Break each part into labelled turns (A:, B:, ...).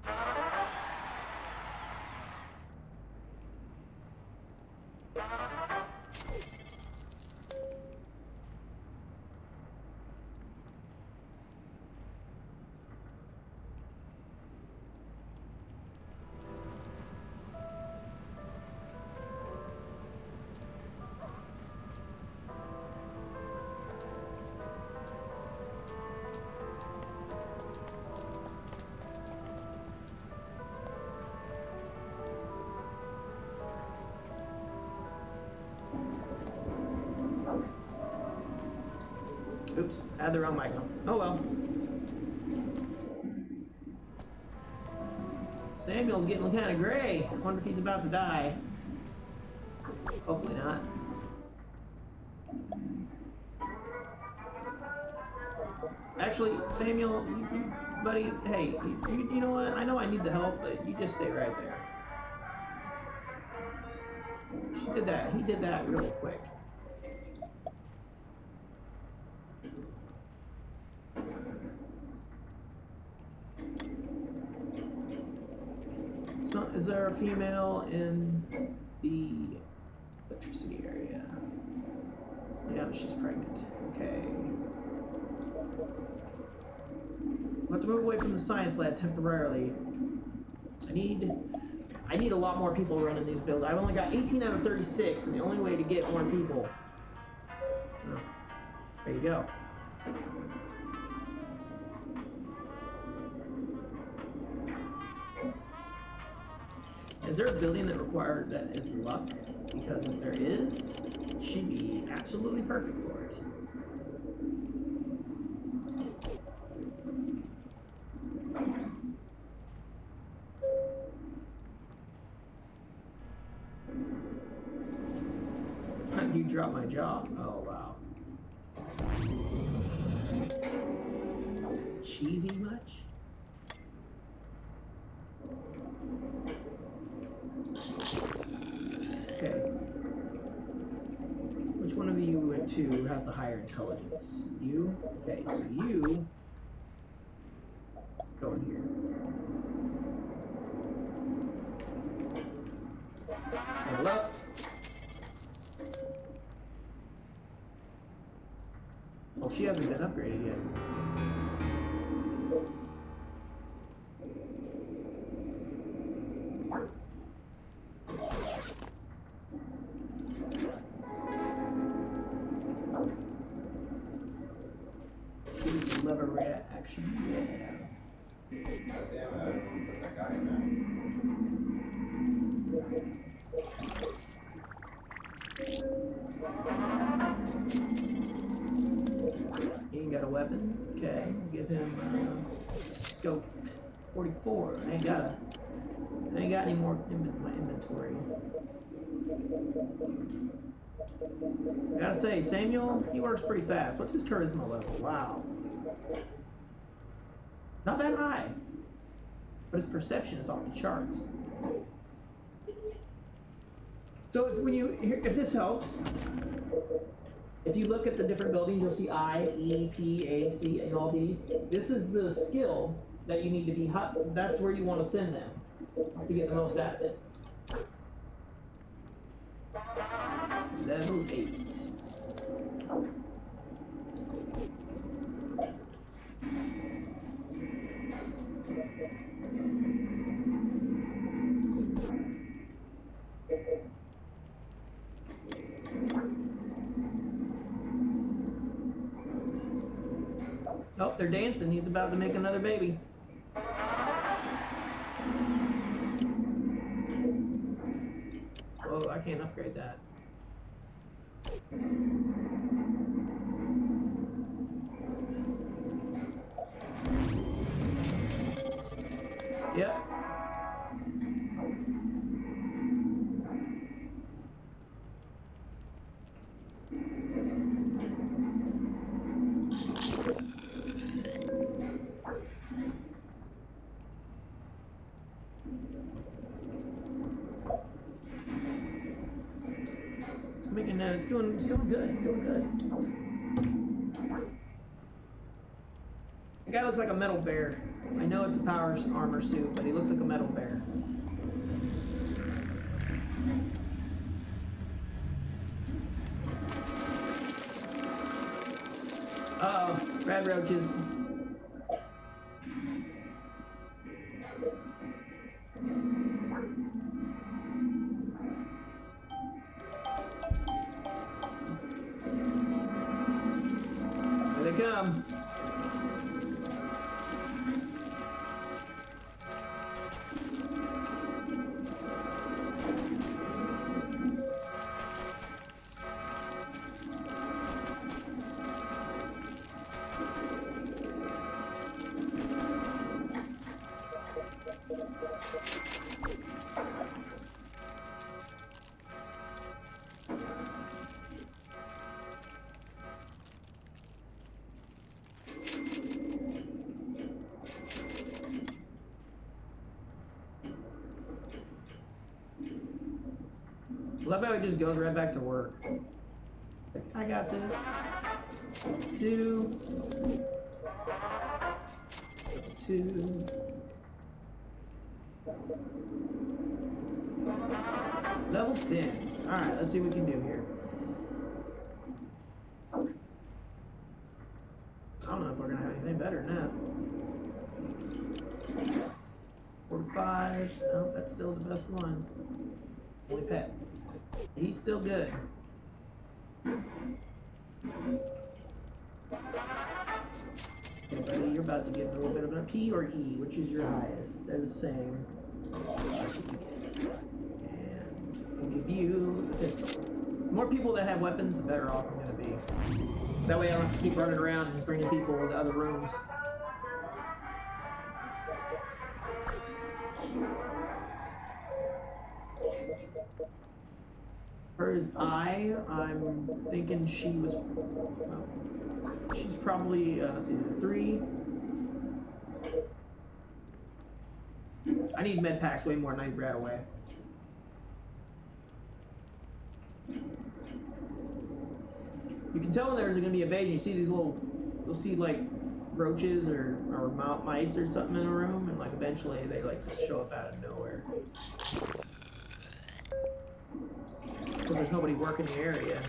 A: Oops, I had the wrong mic on. Oh well. Samuel's getting kind of gray. I wonder if he's about to die. Hopefully not. Actually, Samuel, buddy, hey, you know what? I know I need the help, but you just stay right there. She did that. He did that really quick. So, is there a female in the electricity area? Yeah, she's pregnant. Okay. I'll have to move away from the science lab temporarily. I need a lot more people running these builds. I've only got 18 out of 36, and the only way to get more people. Oh, there you go. Is there a building that is luck? Because if there is, she'd be absolutely perfect for it. You dropped my jaw. Oh wow. Cheesy much? Okay. Which one of you two have the higher intelligence? You? Okay, so you go in here. Level up. Well, she hasn't been upgraded yet. She's lever reaction. Yeah.
B: God damn it, I don't want to put that guy in there.
A: He ain't got a weapon. Okay, give him scope 44. I ain't got any more in my inventory. I gotta say, Samuel, he works pretty fast. What's his charisma level? Wow. Not that high. But his perception is off the charts. So if this helps, if you look at the different buildings, you'll see I, E, P, A, C, and all these. This is the skill that you need to be, that's where you want to send them to get the most out of it. Level 8. Oh, they're dancing. He's about to make another baby. Oh, I can't upgrade that. Yep. It's doing good. It's doing good. The guy looks like a metal bear. I know it's a power armor suit, but he looks like a metal bear. Uh-oh, rad roaches. Here they come. Love how he just goes right back to work. I got this. 2. 2. Level 10. Alright, let's see what we can do here. I don't know if we're gonna have anything better than that. 45. Oh, that's still the best one. Only pet. He's still good. Okay, buddy, you're about to get a little bit of a P or E, which is your highest. They're the same. And we'll give you the pistol. The more people that have weapons, the better off I'm gonna be. That way I don't have to keep running around and bringing people into other rooms. For his eye, I'm thinking she was, she's probably, let's see, 3. I need med packs way more than I need Radaway. You can tell when there's going to be invasion. You see these little, you'll see like roaches or mice or something in a room, and like eventually they like just show up out of nowhere. Because there's nobody working the area.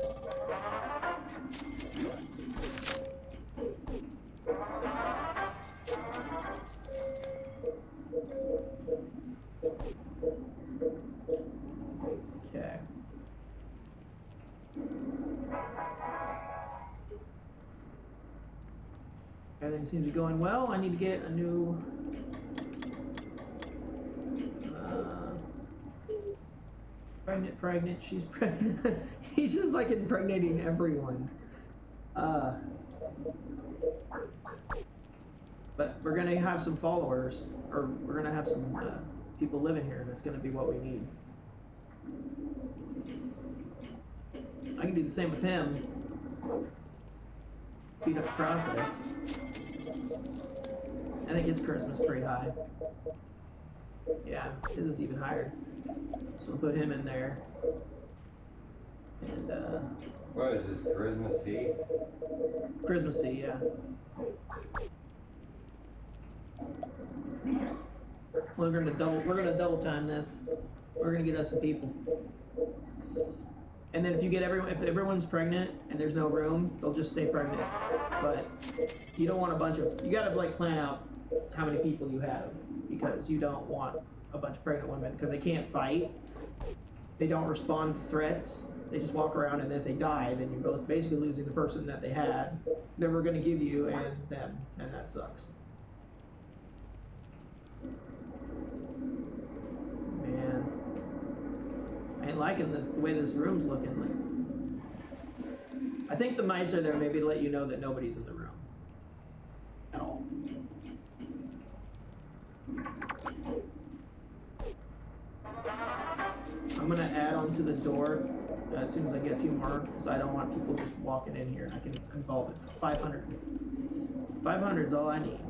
A: Okay. Everything seems to be going well. I need to get a new pregnant, she's pregnant. He's just like impregnating everyone. But we're gonna have some followers, or we're gonna have some people living here, and it's gonna be what we need. I can do the same with him. Speed up the process. I think his charisma's pretty high. Yeah, his is even higher. So we'll put him in there. And
B: what is this, charisma C?
A: Charisma C, yeah. We're gonna double time this. We're gonna get us some people. And then if you get if everyone's pregnant and there's no room, they'll just stay pregnant. But you don't want a bunch of, you gotta like plan out how many people you have, because you don't want a bunch of pregnant women, because they can't fight. They don't respond to threats. They just walk around, and if they die, then you're both basically losing the person that they had, they were gonna give you, and them, and that sucks. Man, I ain't liking this, the way this room's looking. Like, I think the mice are there maybe to let you know that nobody's in the room at all. I'm gonna add onto the door as soon as I get a few more, because I don't want people just walking in here. I can involve it for 500. 500 is all I need.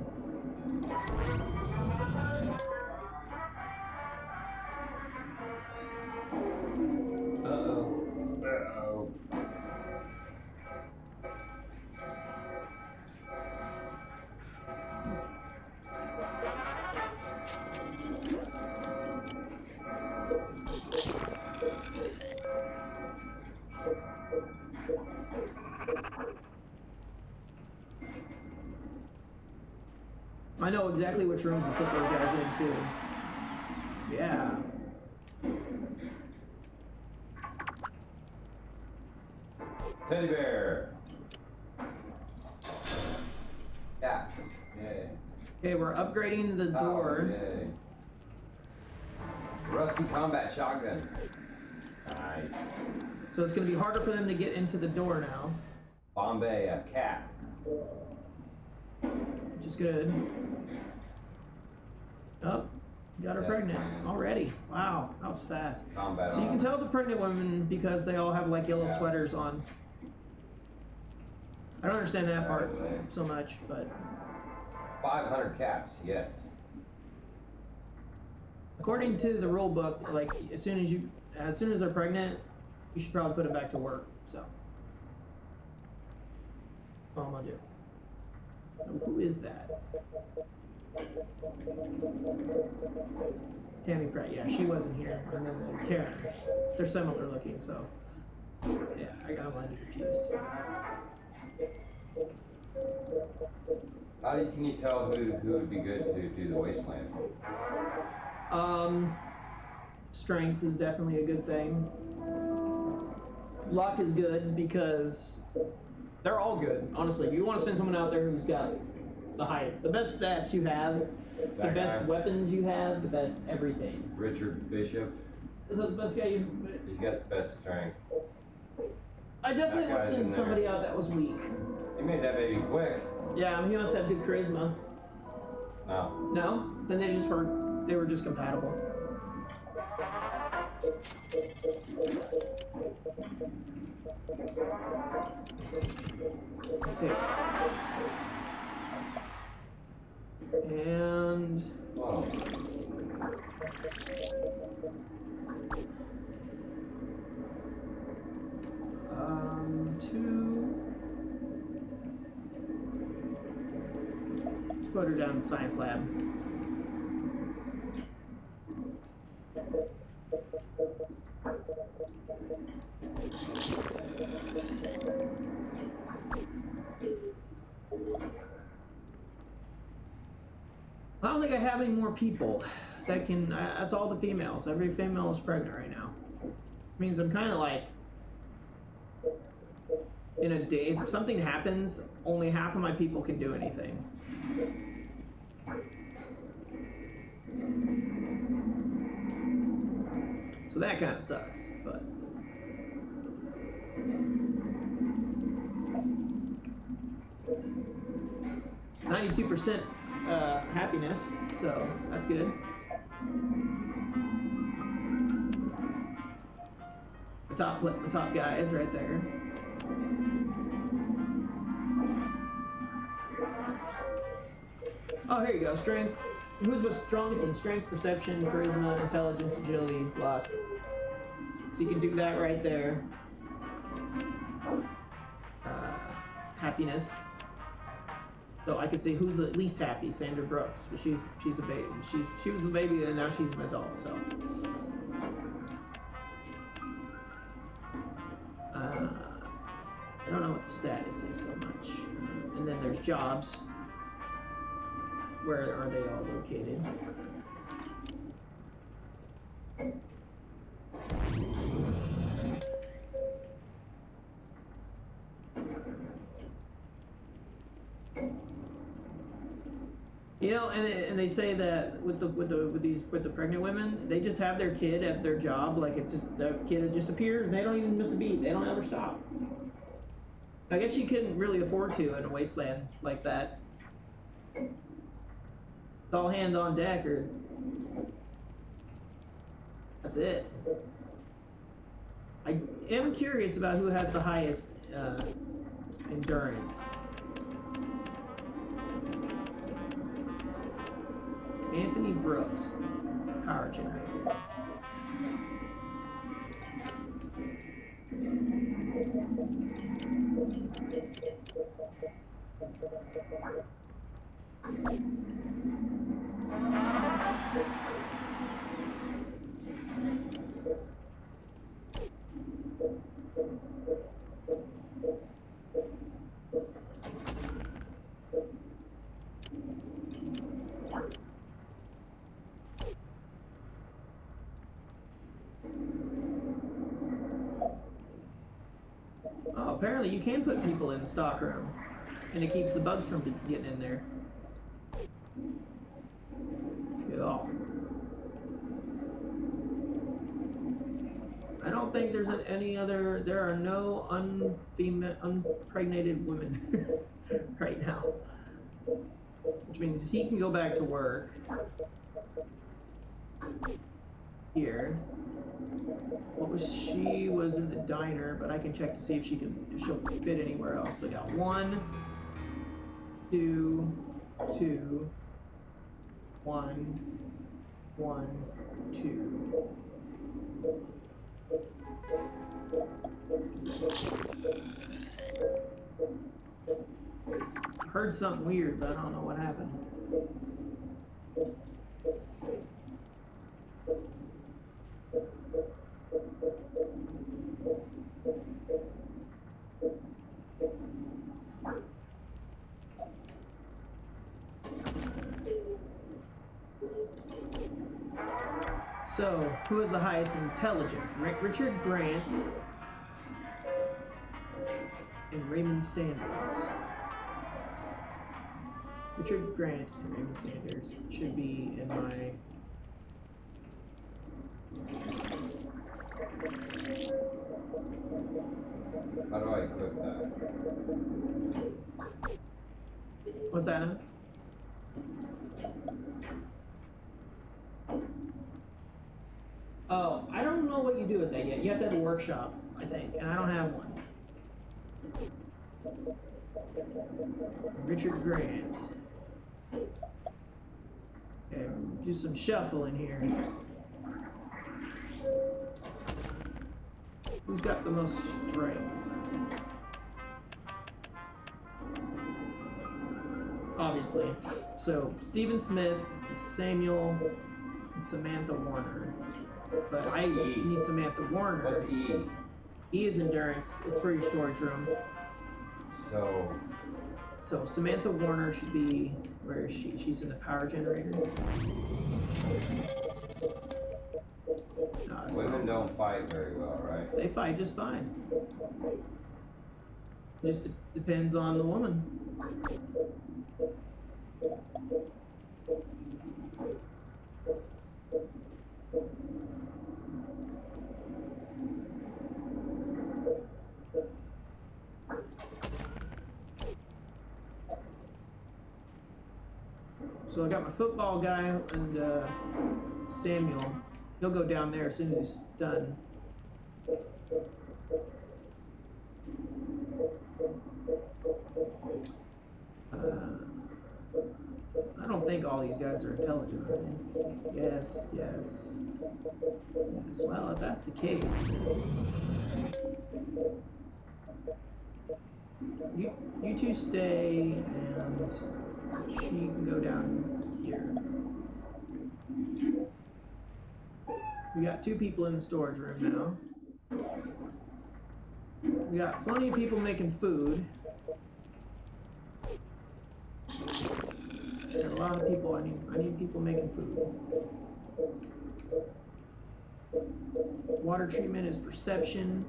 A: know exactly which rooms to put those guys in too. Yeah.
B: Teddy bear. Yeah. Yay.
A: Okay, we're upgrading the door.
B: Oh, yay. Rusty combat shotgun. Nice.
A: So it's going to be harder for them to get into the door now.
B: Bombay, a cat.
A: Which is good. Oh, got her
B: Yes,
A: pregnant
B: man.
A: already. Wow, that was fast.
B: Combat
A: So you can
B: armor.
A: tell the pregnant women because they all have like yellow
B: Yeah.
A: sweaters on. I don't understand that part so much, but
B: 500 caps, yes.
A: according to the rule book, like as soon as they're pregnant, you should probably put them back to work. So that's all I'm gonna do. So who is that? Tammy Pratt. Yeah, she wasn't here. And then Karen. They're similar looking, so yeah, I got mine confused.
B: Can you tell who would be good to do the wasteland?
A: Strength is definitely a good thing. Luck is good because they're all good. Honestly, if you want to send someone out there who's got the best stats you have, the
B: That
A: best
B: guy?
A: weapons you have, the best everything.
B: Richard Bishop.
A: Is that the best guy you?
B: He's got the best strength.
A: I definitely
B: That
A: would
B: guy's in
A: send
B: there.
A: somebody out that was weak.
B: He made that baby quick.
A: Yeah, I mean, he must have good charisma.
B: No.
A: No? Then they were just compatible. Okay. And
B: Whoa.
A: 2. Let's put her down in the science lab. I don't think I have any more people that can. That's all the females. Every female is pregnant right now. Means I'm kind of like in a day. If something happens, only half of my people can do anything. So that kind of sucks, but. %, happiness, so that's good. The top guy is right there. Oh, here you go. Strength. Who's the strongest in strength, perception, charisma, intelligence, agility, luck? So you can do that right there. Happiness. So I could say who's the least happy, Sandra Brooks, but she's a baby. She was a baby and now she's an adult. So I don't know what the status is so much. And then there's jobs. Where are they all located? You know, and they say that with the pregnant women, they just have their kid at their job, like the kid just appears, and they don't even miss a beat. They don't ever stop. I guess you couldn't really afford to in a wasteland like that. It's all hands on deck, or that's it. I am curious about who has the highest endurance. Anthony Brooks, power generator. apparently you can put people in the stock room, and it keeps the bugs from getting in there. Cool. I don't think there's any other. There are no unpregnated women right now, which means he can go back to work here. What was she was in the diner, but I can check to see if she'll fit anywhere else. I got 1, 2, 2, 1, 1, 2. Heard something weird, but I don't know what happened. So, who is the highest intelligence? Richard Grant and Raymond Sanders. Richard Grant and Raymond Sanders should be in my...
B: How do I equip that?
A: What's that? Oh, I don't know what you do with that yet. You have to have a workshop, I think, and I don't have one. Richard Grant. Okay, do some shuffling here. Who's got the most strength? Obviously. So, Stephen Smith, Samuel, and Samantha Warner. But
B: What's
A: I
B: E?
A: need Samantha Warner.
B: What's E?
A: E is endurance. It's for your storage room.
B: So
A: Samantha Warner should be, where is she? She's in the power generator. No,
B: women don't fight very well, right?
A: they fight just fine. Just depends on the woman. So I got my football guy and Samuel. He'll go down there as soon as he's done. I don't think all these guys are intelligent, are they? Yes, yes. Well, if that's the case, you two stay, and she can go down here. We got 2 people in the storage room now. We got plenty of people making food. There are a lot of people. I need people making food. Water treatment is perception.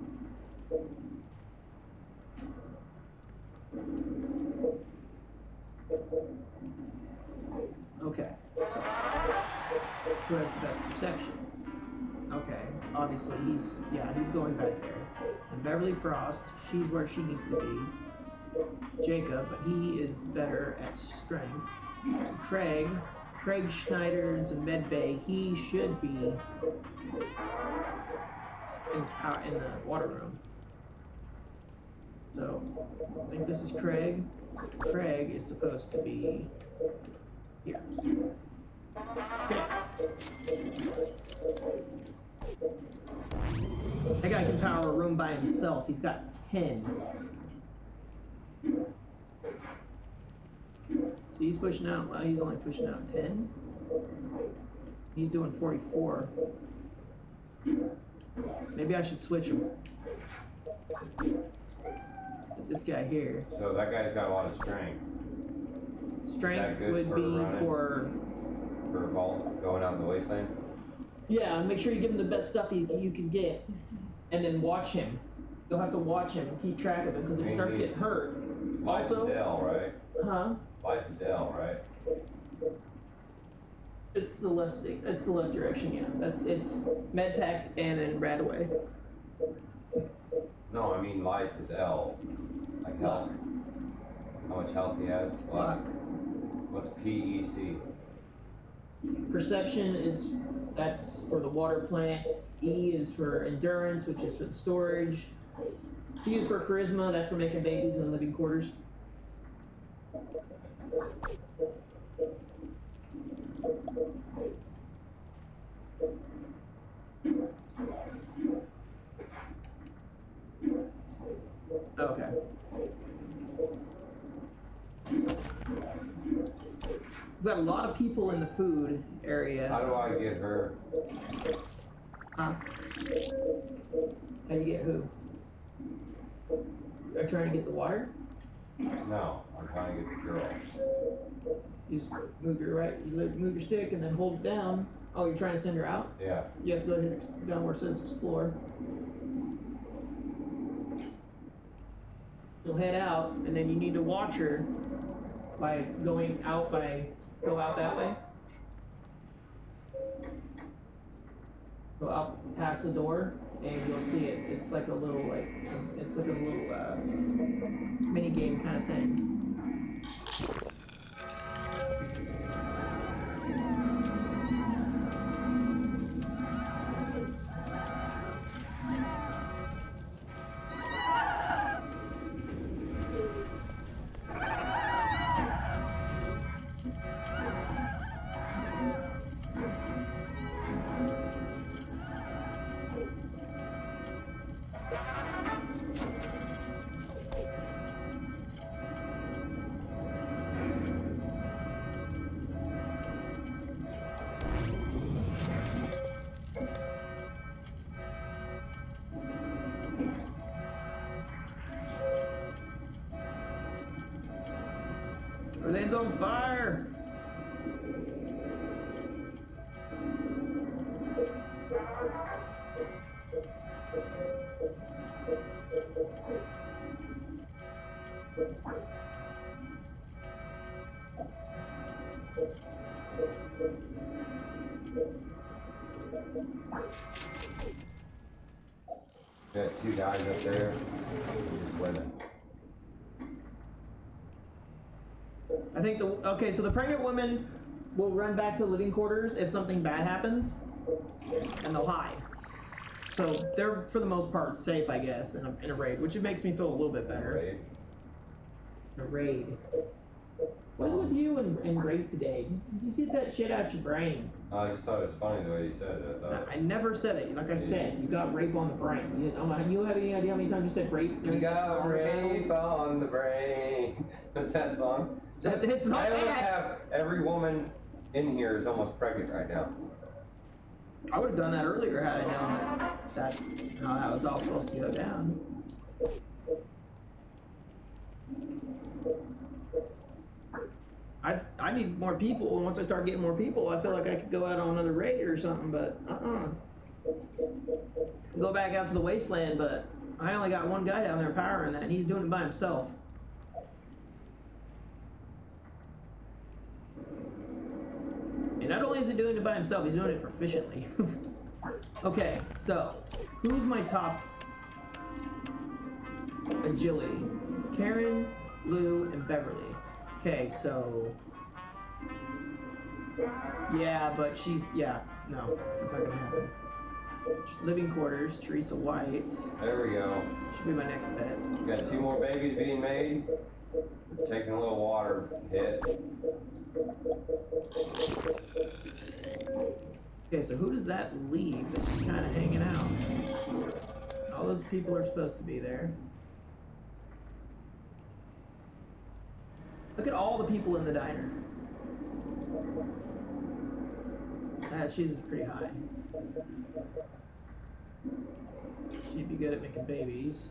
A: Okay, so who has the best perception? Okay, obviously he's going back there. And Beverly Frost, she's where she needs to be. Jacob, but he is better at strength. Craig Schneider's in med bay. He should be in the water room. So I think this is Craig. Craig is supposed to be here. Okay. That guy can power a room by himself. He's got 10. So he's pushing out, well, he's only pushing out 10. He's doing 44. Maybe I should switch him. But this guy here.
B: So that guy's got a lot of strength.
A: Strength would be for
B: vault going out in the wasteland?
A: Yeah, make sure you give him the best stuff you can get. And then watch him. You'll have to watch him and keep track of him because if he starts getting hurt.
B: Life
A: Also,
B: is L, right?
A: huh?
B: Life is L, right?
A: It's the left stick. It's the left direction. Yeah. It's medpack and then Radaway.
B: No, I mean life is L. Like health. How much health he has?
A: Luck.
B: What's PEC?
A: Perception that's for the water plant. E is for endurance, which is for the storage. C is for charisma. That's for making babies in living quarters. Okay. We've got a lot of people in the food area.
B: How do I get her?
A: Huh? How do you get who? Are you trying to get the water?
B: No, I'm trying to get the girl.
A: You just move your move your stick and then hold it down. Oh, you're trying to send her out?
B: Yeah.
A: You have to go down where it says explore. She'll head out, and then you need to watch her by go out that way. Go out past the door, and you'll see it. It's like a little mini game kind of thing. Everything's on fire!
B: Got two guys up there. Just women.
A: I think so the pregnant women will run back to living quarters if something bad happens, and they'll hide. So they're, for the most part, safe, I guess, in a raid, which it makes me feel a little bit better.
B: Raid?
A: A raid. What is with you and raid today? Just get that shit out your brain.
B: I just thought it was funny the way you said it.
A: I never said it. Like I said, you got rape on the brain. You have any idea how many times you said rape?
B: You got rape on the brain. What's that song?
A: It's not
B: I almost
A: bad.
B: have every woman in here is almost pregnant right now.
A: I would have done that earlier had I known that that's not how it's all supposed to go down. I need more people, and once I start getting more people, I feel like I could go out on another raid or something, but go back out to the wasteland, but I only got one guy down there powering that, and he's doing it by himself. And not only is he doing it by himself, he's doing it proficiently. Okay, so who's my top agility? Karen, Lou, and Beverly. Okay, so yeah, but no, that's not gonna happen. Living quarters, Teresa White.
B: There we go.
A: Should be my next bet.
B: Got two more babies being made. Taking a little water hit.
A: Okay, so who does that leave that's just kind of hanging out? All those people are supposed to be there. Look at all the people in the diner. She's pretty high. She'd be good at making babies.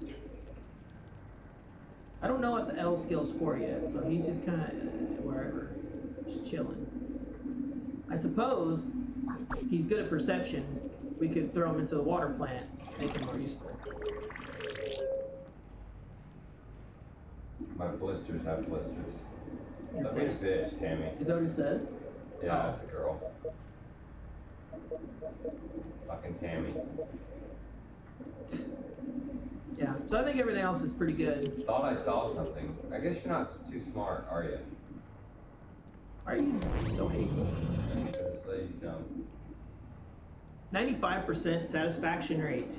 A: I don't know what the L skill's for yet, so he's just kind of wherever, just chilling. I suppose he's good at perception. We could throw him into the water plant, make him more useful.
B: blisters have blisters.
A: Yeah,
B: That means bitch, Tammy.
A: Is that what it says?
B: Yeah,
A: Oh.
B: that's a girl. Fucking Tammy.
A: Yeah, so I think everything else is pretty good.
B: Thought I saw something. I guess you're not too smart, are you?
A: Are you so hateful?
B: This lady's dumb.
A: 95% satisfaction rate.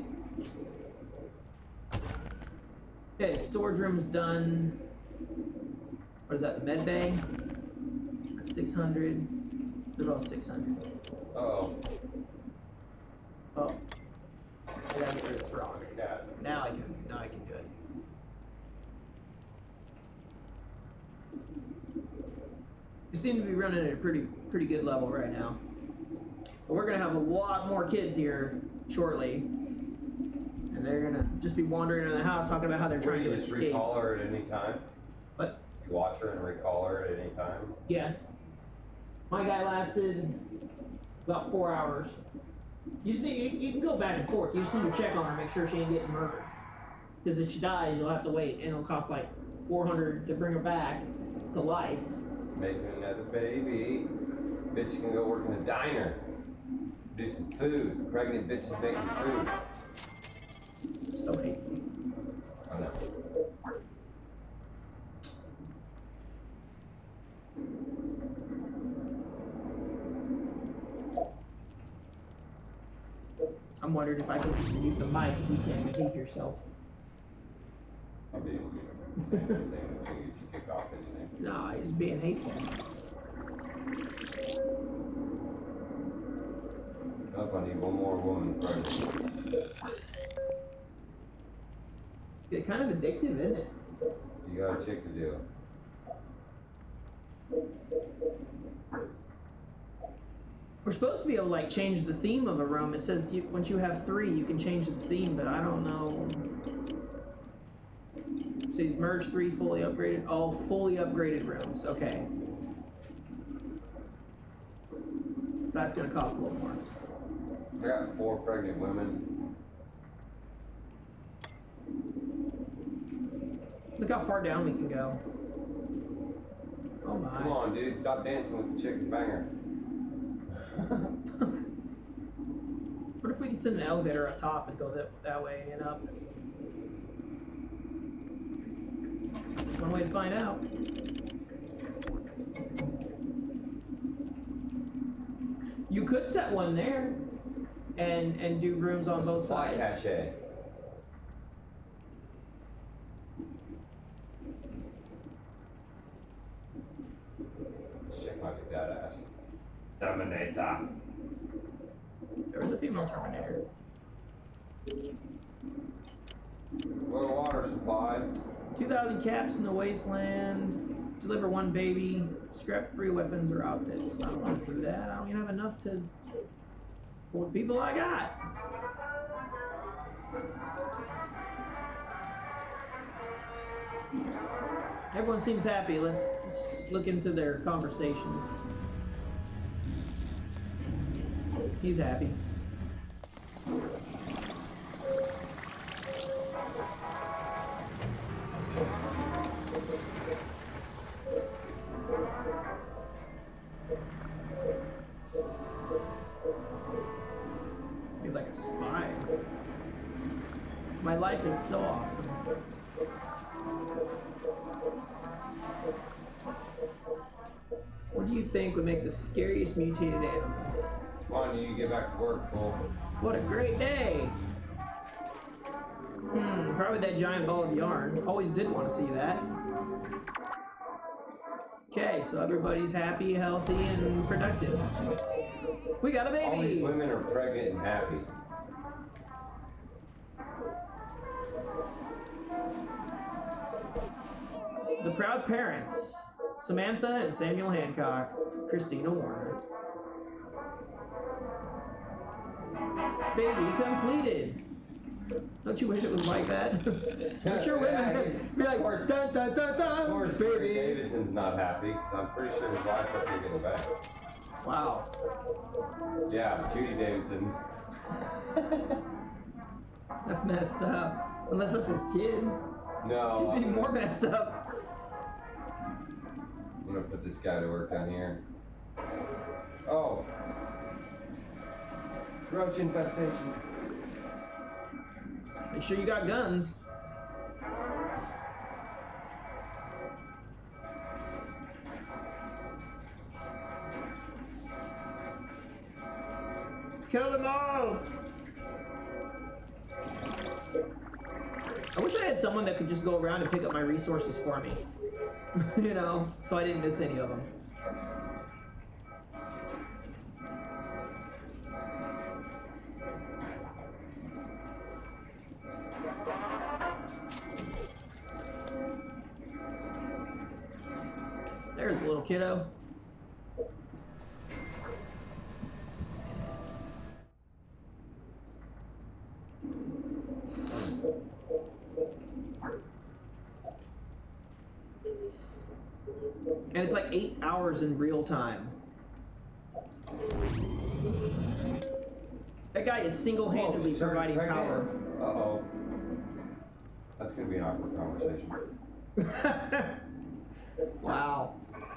A: Okay, storage room's done. What is that, the med bay? That's 600. They're both 600.
B: Uh-oh.
A: Oh. I gotta get rid of this rock.
B: Yeah.
A: Now I can do it. You seem to be running at a pretty good level right now. But we're gonna have a lot more kids here shortly. And they're gonna just be wandering around the house talking about how they're trying to
B: You just
A: escape.
B: recall her at any time?
A: What?
B: You watch her and recall her at any time?
A: Yeah. My guy lasted about 4 hours. You just need, you can go back and forth. You just need to check on her, make sure she ain't getting murdered. Because if she dies, you'll have to wait, and it'll cost like $400 to bring her back to life.
B: Making another baby. Bitch can go work in a diner. Do some food. Pregnant bitches making food.
A: So hateful.
B: I know.
A: I'm wondering if I can just mute the mic if you can't behave yourself.
B: I'll be able to do anything if you kick off anything.
A: No, he's being hateful.
B: Nope, I need one more woman pregnant.
A: It's kind of addictive, isn't it?
B: You got a chick to do.
A: We're supposed to be able to like change the theme of a room. It says once you have 3, you can change the theme, but I don't know. So he's merged 3 fully upgraded. Oh, fully upgraded rooms. Okay. So that's gonna cost a little more.
B: I got 4 pregnant women.
A: Look how far down we can go. Oh my.
B: Come on, dude, stop dancing with the chicken banger.
A: What if we could send an elevator up top and go that way and up? One way to find out. You could set one there and do rooms on both
B: Supply
A: sides.
B: cache. This chick might be badass. Terminator.
A: There was a female Terminator.
B: Low water supply.
A: 2,000 caps in the wasteland. Deliver 1 baby. Scrap 3 weapons or outfits. I don't want to do that. I don't even have enough to for the people I got. Everyone seems happy. Let's look into their conversations. He's happy. You're like a spy. My life is so awesome. What do you think would make the scariest mutated animal?
B: Come on, you get back to work, Cole.
A: What a great day! Probably that giant ball of yarn. Always did want to see that. Okay, so everybody's happy, healthy, and productive. We got a baby!
B: All these women are pregnant and happy.
A: The proud parents, Samantha and Samuel Hancock, Christina Warner. Baby completed. Don't you wish it was like that? I'm sure women be like, dun dun dun dun,
B: Of course,
A: baby.
B: Davidson's not happy, because I'm pretty sure his wife's up here getting back.
A: Wow.
B: Yeah, Judy Davidson.
A: That's messed up. Unless that's his kid.
B: No.
A: It's even more messed up.
B: I'm gonna put this guy to work down here. Oh! Roach infestation.
A: Make sure you got guns. Kill them all! I wish I had someone that could just go around and pick up my resources for me. You know, so I didn't miss any of them. There's a little kiddo. And it's like 8 hours in real time. That guy is single-handedly providing power.
B: Uh-oh. That's gonna be an awkward conversation.
A: Wow.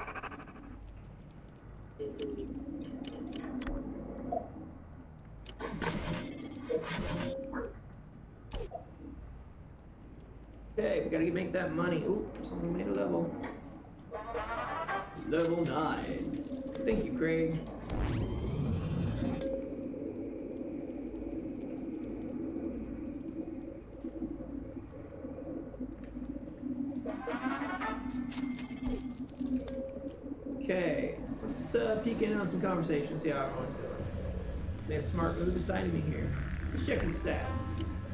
A: Okay, we gotta make that money. Ooh, someone made a level. Level 9. Thank you, Craig. Okay, let's peek in on some conversation, see how everyone's doing. Made a smart move deciding to be here. Let's check his stats.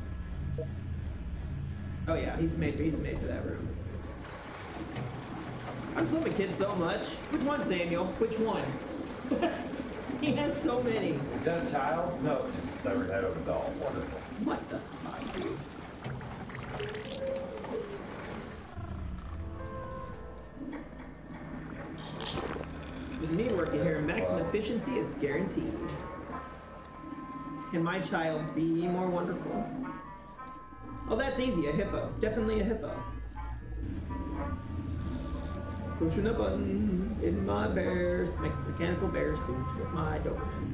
A: Oh yeah, he's made for that room. I just love the kid so much. Which one, Samuel? Which one? He has so many.
B: Is that a child? No, just a severed head of a doll. Wonderful.
A: What the fuck, dude? With me working here, maximum efficiency is guaranteed. Can my child be more wonderful? Oh, that's easy. A hippo. Definitely a hippo. Pushing a button in my bears, make a mechanical bear suit with my Doberman.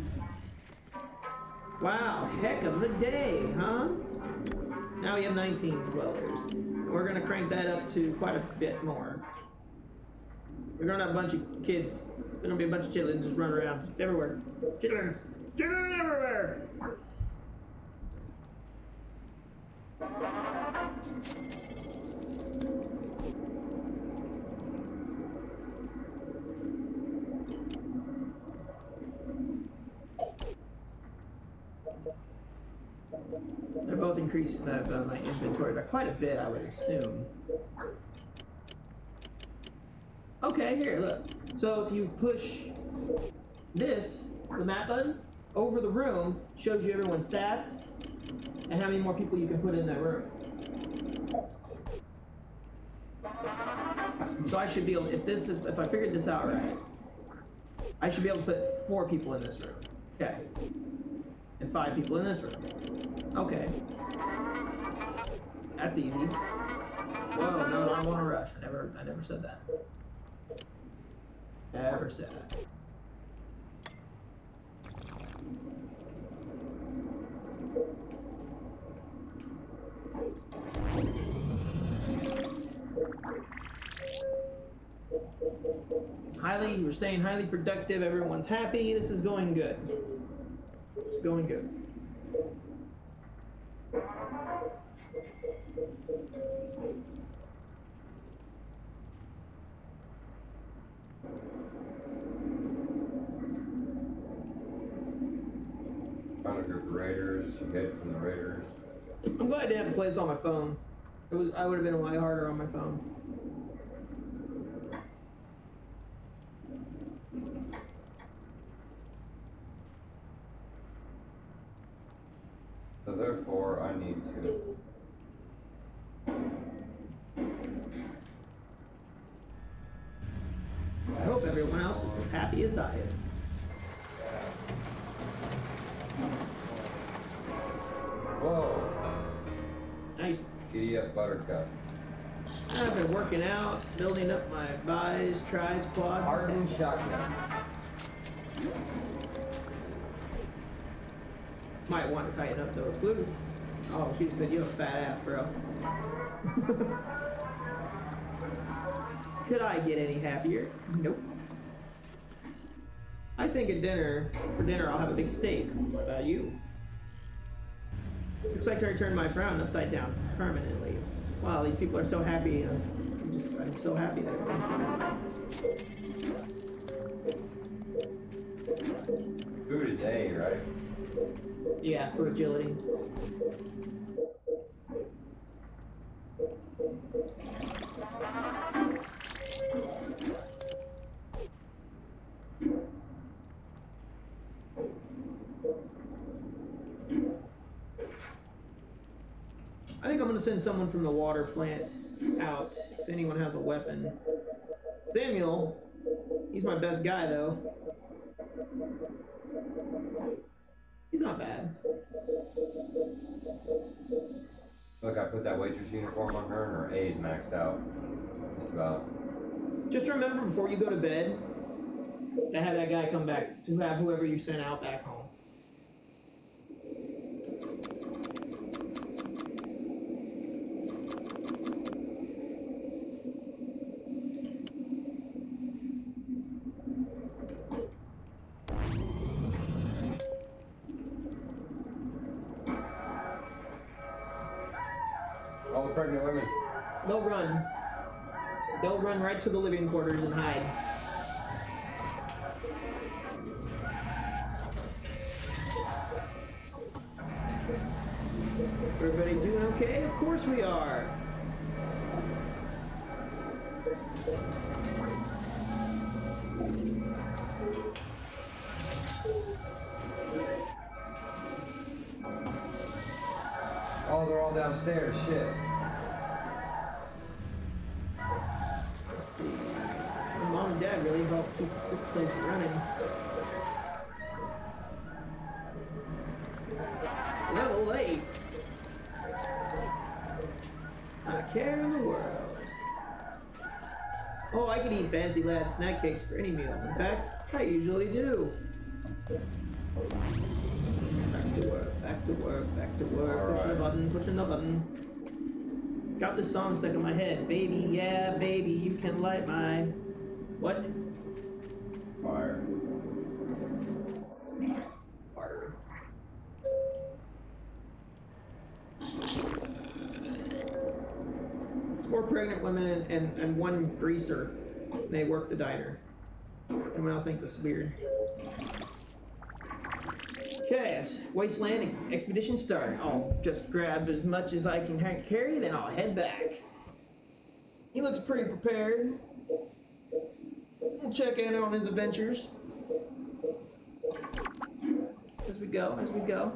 A: Wow, heck of a day, huh? Now we have 19 dwellers. We're gonna crank that up to quite a bit more. We're gonna have a bunch of kids. There's gonna be a bunch of chitlins just running around everywhere. Chitlins! Chitlins everywhere! They're both increasing my inventory by quite a bit, I would assume. Okay, here, look. So if you push this, the map button, over the room, shows you everyone's stats and how many more people you can put in that room. So I should be able, if I figured this out right, I should be able to put 4 people in this room. Okay. And 5 people in this room. Okay. That's easy. Whoa, no, I don't want to rush. I never said that. Never said that. We're staying highly productive. Everyone's happy. This is going good. It's going good.
B: Found a group of raiders. You hid from the raiders.
A: I'm glad I didn't have to play this on my phone. I would have been way harder on my phone.
B: So therefore, I need to.
A: I hope everyone else is as happy as I am.
B: Whoa!
A: Nice.
B: Giddy up, Buttercup.
A: I've been working out, building up my bis, tris, quads.
B: Hardened shotgun.
A: Might want to tighten up those glutes. Oh, she said you have a fat ass, bro. Could I get any happier? Nope. I think for dinner I'll have a big steak. What about you? Looks like I turned my frown upside down permanently. Wow, these people are so happy. I'm so happy that everything's going on.
B: Food is A, right?
A: Yeah, for agility. I think I'm going to send someone from the water plant out if anyone has a weapon. Samuel, he's my best guy though. He's not bad.
B: Look, I put that waitress uniform on her and her A is maxed out. Just about.
A: Just remember before you go to bed to have that guy come back, to have whoever you sent out back home.
B: All the pregnant women.
A: They'll run. They'll run right to the living quarters and hide. Everybody doing okay? Of course we are.
B: Oh, they're all downstairs. Shit.
A: Let's see. My mom and dad really helped keep this place running. Level 8. Not a care in the world. Oh, I could eat Fancy Lad snack cakes for any meal. In fact, I usually do. Back to work, back to work, back to work.
B: All
A: Pushing the
B: right.
A: button, pushing the button. Got this song stuck in my head. Baby, yeah, baby, you can light my... What?
B: Fire.
A: Fire. It's 4 pregnant women and 1 greaser. They work the diner. Anyone else think this is weird? Okay, Waste Landing. Expedition start. I'll just grab as much as I can carry, then I'll head back. He looks pretty prepared. We'll check in on his adventures. As we go, as we go.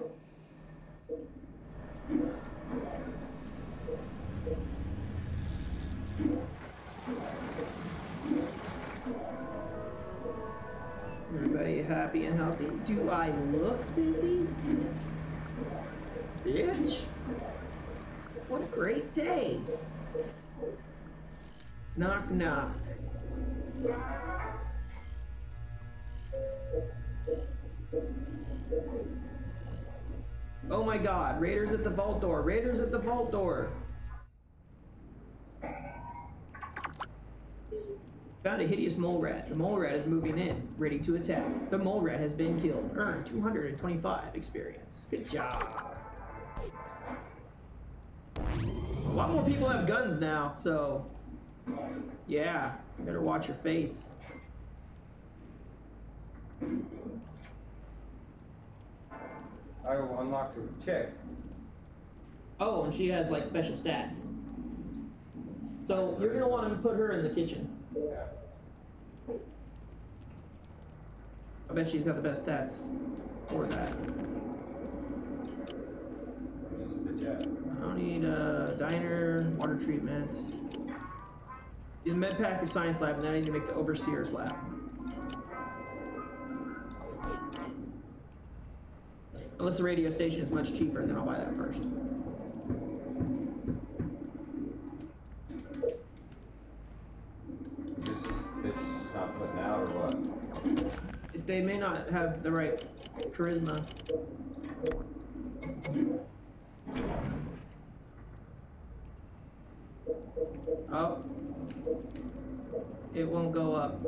A: Everybody happy and healthy. Do I look busy? Bitch. What a great day. Knock, knock. Oh my god, raiders at the vault door. Raiders at the vault door. Found a hideous mole rat. The mole rat is moving in, ready to attack. The mole rat has been killed. Earn 225 experience. Good job. A lot more people have guns now, so yeah, better watch your face.
B: I unlocked a chick.
A: Oh, and she has like special stats. So you're gonna want to put her in the kitchen. I bet she's got the best stats for that.
B: Where's this bitch at?
A: I don't need a diner, water treatment. The med pack or science lab, and then I need to make the overseer's lab. Unless the radio station is much cheaper, then I'll buy that first. they may not have the right charisma. Oh. It won't go up.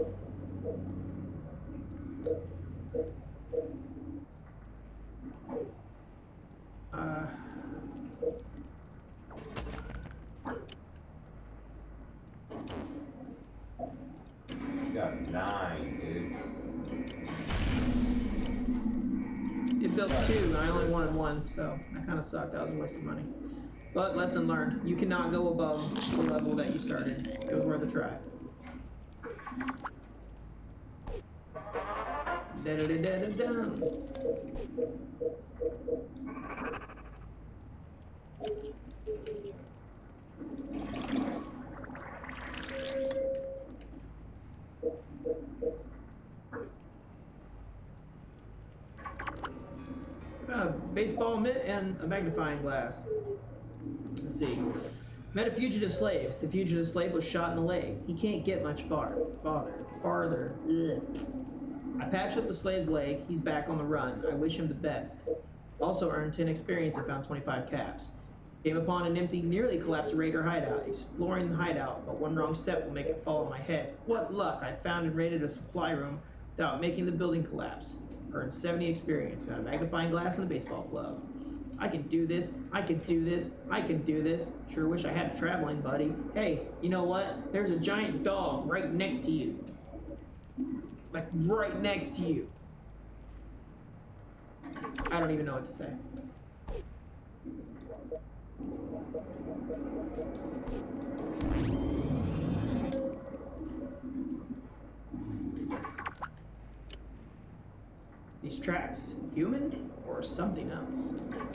B: You got 9, dude.
A: It built 2, and I only wanted 1, so that kind of sucked. That was a waste of money. But lesson learned. You cannot go above the level that you started. It was worth a try. Da-da-da-da-da-da. Got a baseball mitt and a magnifying glass. Let's see. Met a fugitive slave. The fugitive slave was shot in the leg. He can't get much farther. Ugh. I patched up the slave's leg. He's back on the run. I wish him the best. Also earned 10 experience and found 25 caps. Came upon an empty, nearly collapsed raider hideout. Exploring the hideout, but one wrong step will make it fall on my head. What luck! I found and raided a supply room without making the building collapse. Earned 70 experience. Got a magnifying glass and a baseball glove. I can do this. I can do this. I can do this. Sure wish I had a traveling buddy. Hey, you know what? There's a giant dog right next to you. Like, right next to you. I don't even know what to say. These tracks, human or something else?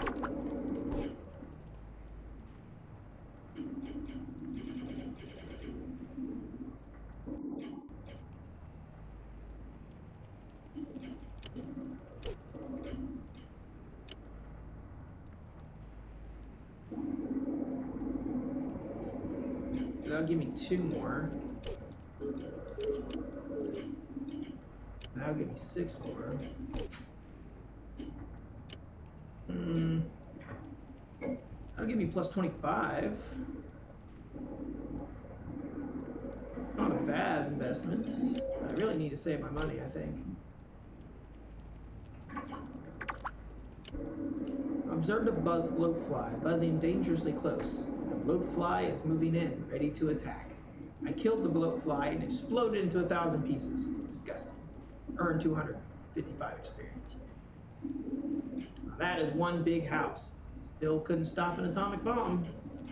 A: That'll give me 2 more. That'll give me 6 more. That'll give me plus 25. Not a bad investment. I really need to save my money, I think. Observed a bloatfly buzzing dangerously close. The bloatfly is moving in, ready to attack. I killed the bloatfly and exploded into 1,000 pieces. Disgusting. Earned 255 experience. Now that is one big house. Still couldn't stop an atomic bomb.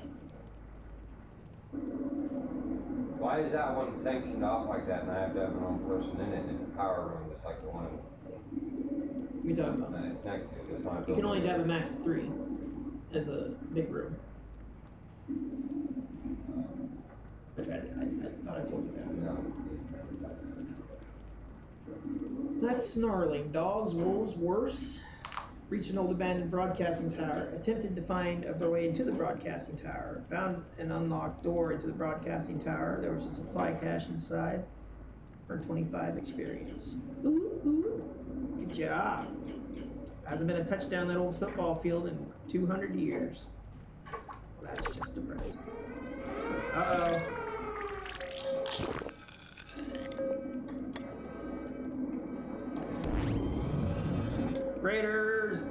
B: Why is that one sanctioned off like that and I have to have my own person in it and it's a power room just like the one
A: What are you talking about?
B: that it's next to it? It's my
A: You can only have a max of 3 as a big room. I thought I told you that.
B: No.
A: That's snarling. Dogs, wolves, worse. Reached an old abandoned broadcasting tower. Attempted to find a way into the broadcasting tower. Found an unlocked door into the broadcasting tower. There was a supply cache inside. Earned 25 experience. Ooh, ooh. Good job. Hasn't been a touchdown that old football field in 200 years. Well, that's just depressing. Uh-oh. Raiders!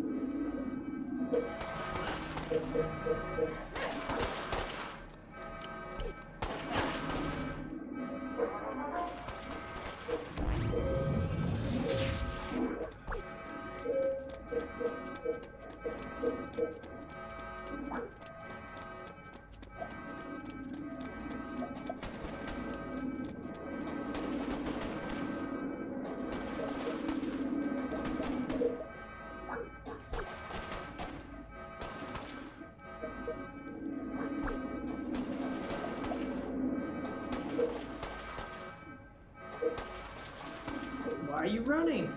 A: Why are you running?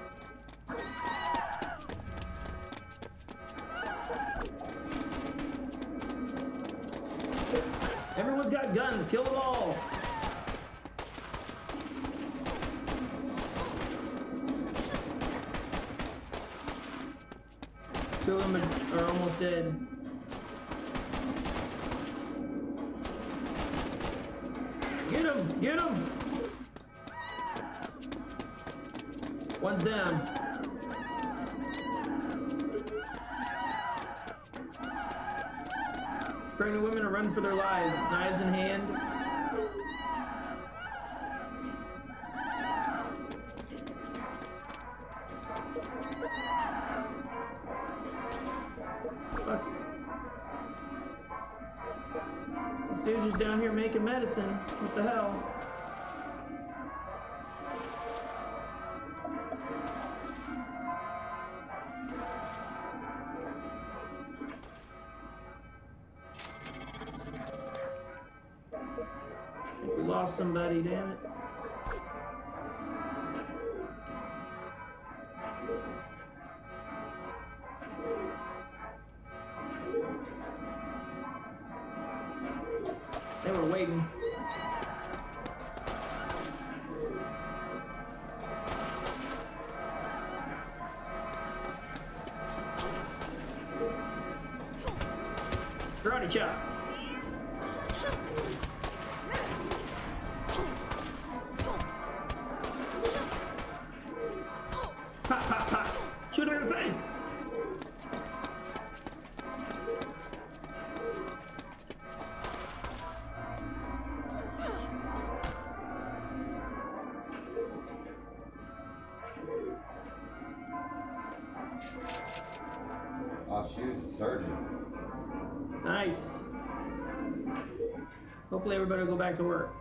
A: Everyone's got guns. Kill them all. Two of them are almost dead. Get him! Get him! One's down. Pregnant women are running for their lives, knives in hand. Fuck. This dude's just down here making medicine. What the hell? We lost somebody, damn it. They were waiting. Karate chop. Ha ha ha! Shoot her in the face!
B: Oh, she was a surgeon.
A: Nice. Hopefully everybody will go back to work.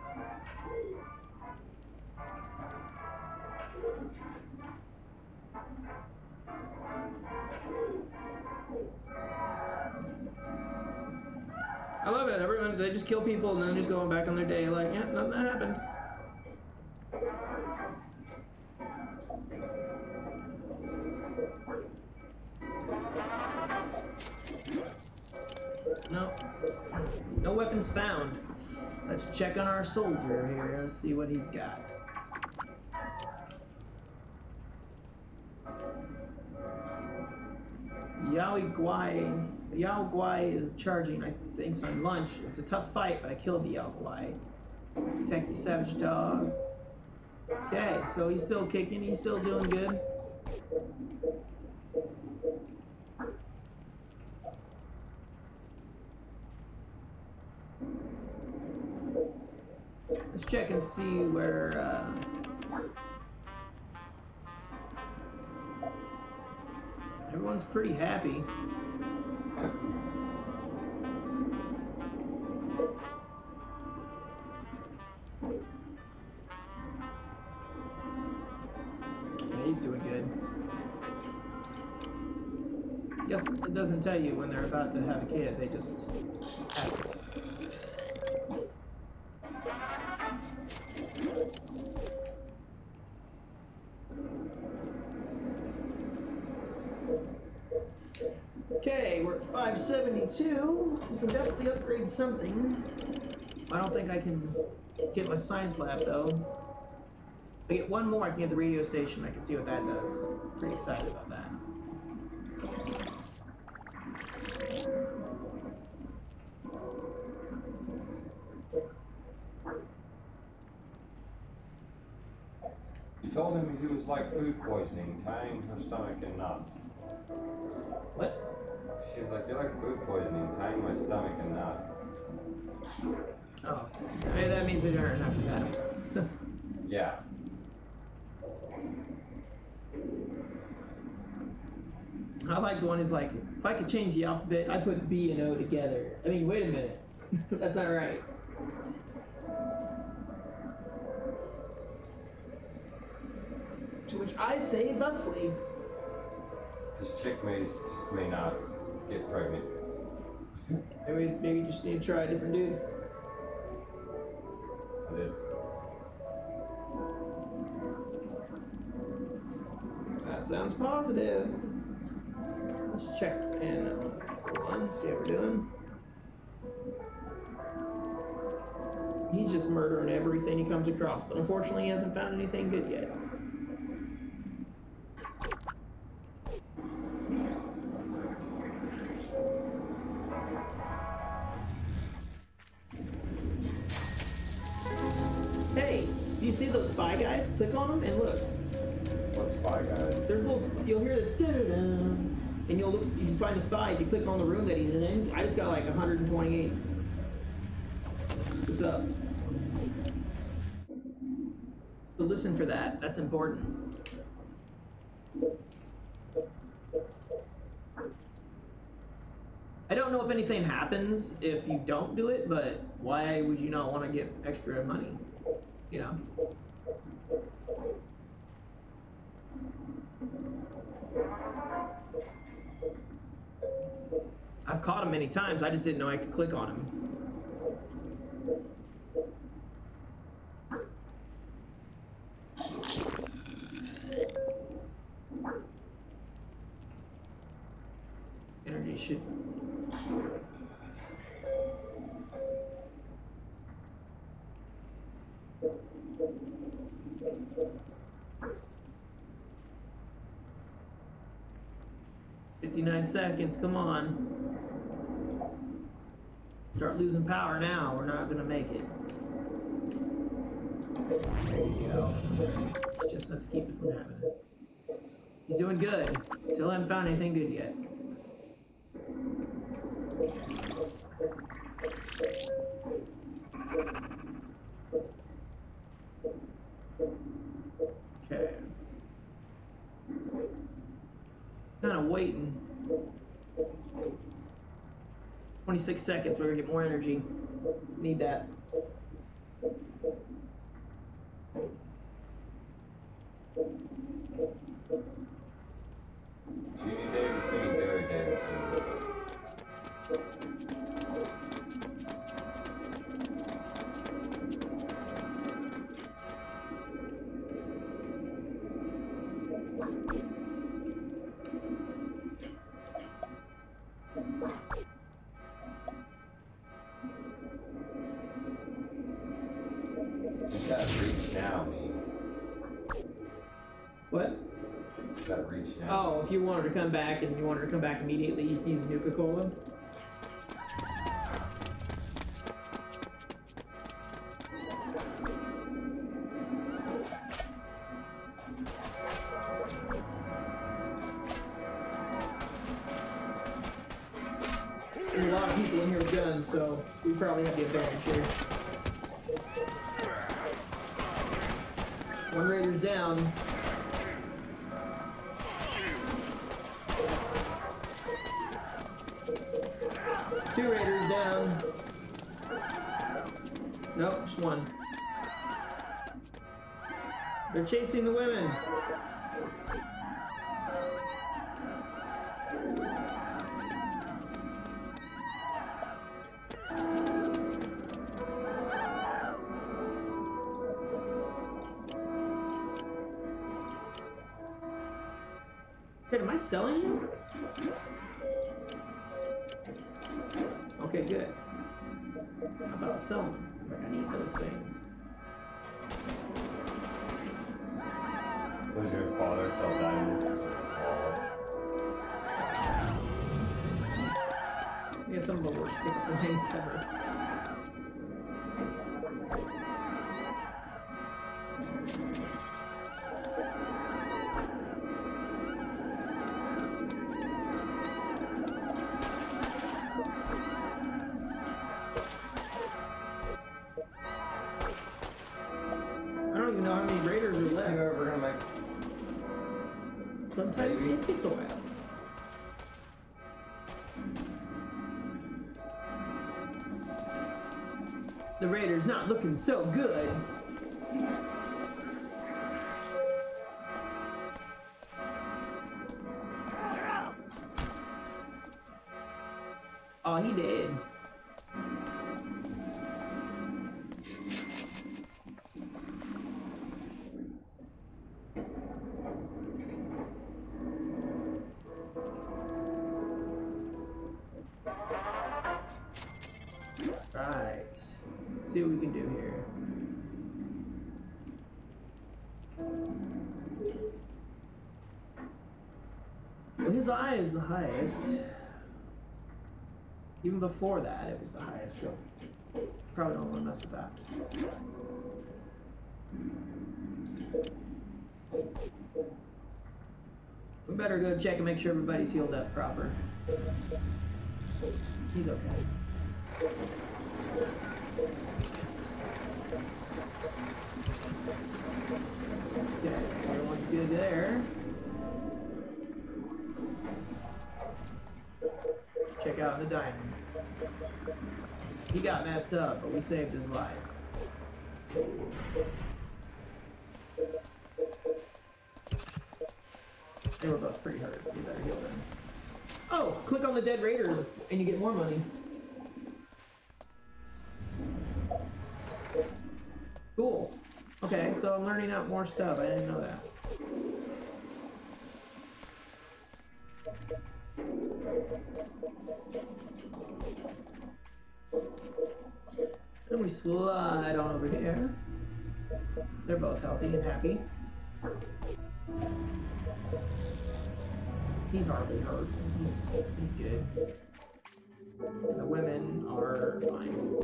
A: I love it. Everyone, they just kill people and then just go back on their day like, yeah, nothing happened. No. No weapons found. Let's check on our soldier here. Let's see what he's got. Yao Guai. Yao Guai is charging, I think, on lunch. It's a tough fight, but I killed the Yao Guai. Protect the savage dog. Okay, so he's still kicking. He's still doing good. Let's check and see where, everyone's pretty happy. Yeah, he's doing good. Yes, it doesn't tell you when they're about to have a kid, they just have it. Okay, we're at 572. We can definitely upgrade something. I don't think I can get my science lab though. If I get one more, I can get the radio station. I can see what that does. Pretty excited about that.
B: You told him he was like food poisoning, tying her stomach in knots.
A: What?
B: She was like, you're like food poisoning, tying my stomach in knots.
A: Oh, maybe that means it hurt after that.
B: Yeah.
A: I like the one who's like, if I could change the alphabet, I put B and O together. I mean, wait a minute. That's not right. To which I say thusly.
B: This chick just may not get pregnant.
A: Maybe you just need to try a different dude.
B: I did.
A: That sounds positive. Let's check in one, see how we're doing. He's just murdering everything he comes across, but unfortunately he hasn't found anything good yet. spy guys, click on them and look.
B: What Spy Guys?
A: There's little, you'll hear this, and you'll look, you can find a spy. If you click on the room that he's in, I just got like 128. What's up? So listen for that. That's important. I don't know if anything happens if you don't do it, but why would you not want to get extra money? You know? I've caught him many times. I just didn't know I could click on him. Energy should. "59 seconds, come on. Start losing power now, we're not gonna make it." There you go. Just enough to keep it from happening. He's doing good. Still haven't found anything good yet. Okay. Kind of waiting. 26 seconds, we're gonna get more energy. Need that.
B: Judy Davidson and Barry Davidson. You gotta reach now, me.
A: What?
B: You gotta reach now.
A: Oh, if you want her to come back and you want her to come back immediately, you can use Nuka-Cola. There's a lot of people in here with guns, so we probably have the advantage here. One Raider's down. Two Raiders down. Nope, just one. They're chasing the women. Hey, am I selling you? Okay, good. I thought I was selling them. Like, I need those things.
B: Does your father sell diamonds for walls?
A: Yeah, some of the worst things ever. I don't even know how many Raiders are left.
B: You ever gonna make?
A: Sometimes
B: Maybe.
A: it takes a while. The Raiders not looking so good. Oh, he did. Right. See what we can do here. Well, his eye is the highest. Even before that, it was the highest. So probably don't want to mess with that. We better go check and make sure everybody's healed up proper. He's okay. Okay, everyone's good there. Check out the diamond. He got messed up, but we saved his life. They were both pretty hurt. We better heal them. Oh, click on the dead raiders and you get more money. Cool. Okay, so I'm learning out more stuff. I didn't know that. Then we slide on over here. They're both healthy and happy. He's hardly hurt. He's good. And the women are fine.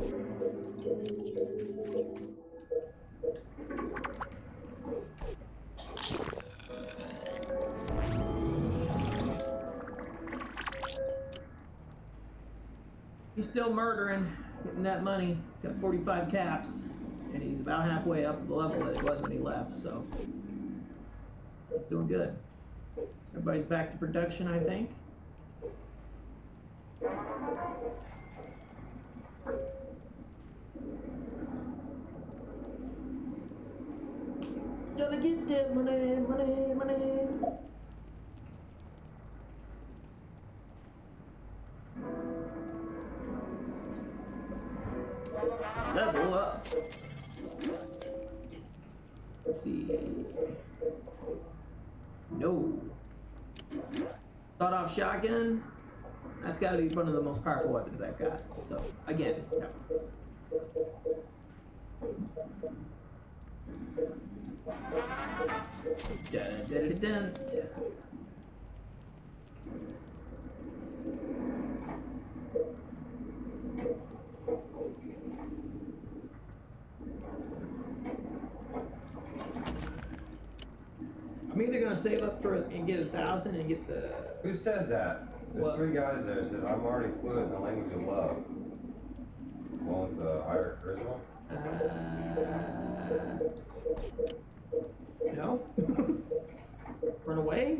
A: He's still murdering, getting that money. Got 45 caps, and he's about halfway up the level that it was when he left, so he's doing good. Everybody's back to production, I think. Gonna get that money, money, money. Level up. Let's see. No. Sawed-off shotgun. That's got to be one of the most powerful weapons I've got. So again, no. Dun, dun, dun, dun. I'm either gonna save up for and get 1,000 and get the.
B: Who said that? There's
A: What?
B: 3 guys there that said, I'm already fluent in the language of love. One with the higher charisma?
A: No? Run away?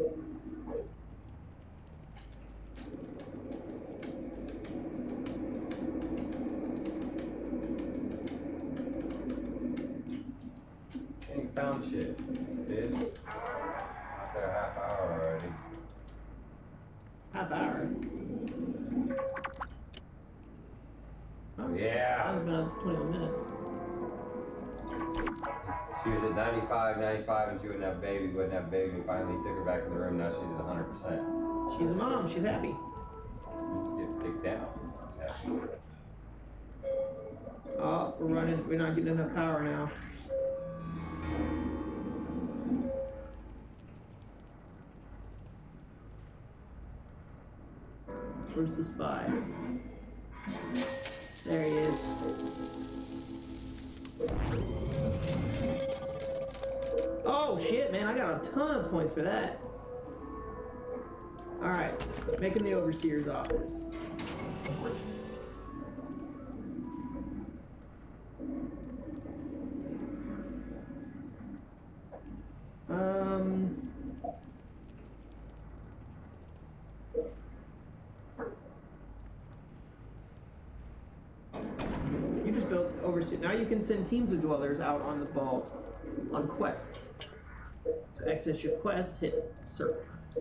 B: Ain't found shit, bitch. Not there a half hour already.
A: Half hour. Oh,
B: Yeah.
A: That was about 21 minutes.
B: She was at 95 and she wouldn't have a baby, We finally took her back in the room, now she's at 100%.
A: She's a mom, she's happy.
B: Let's get kicked down.
A: Oh, we're not getting enough power now. Where's the spy? There he is. Oh shit, man, I got a ton of points for that. Alright, making the overseer's office. You just built overseer. Now you can send teams of dwellers out on the vault on quests. To access your quest, hit circle.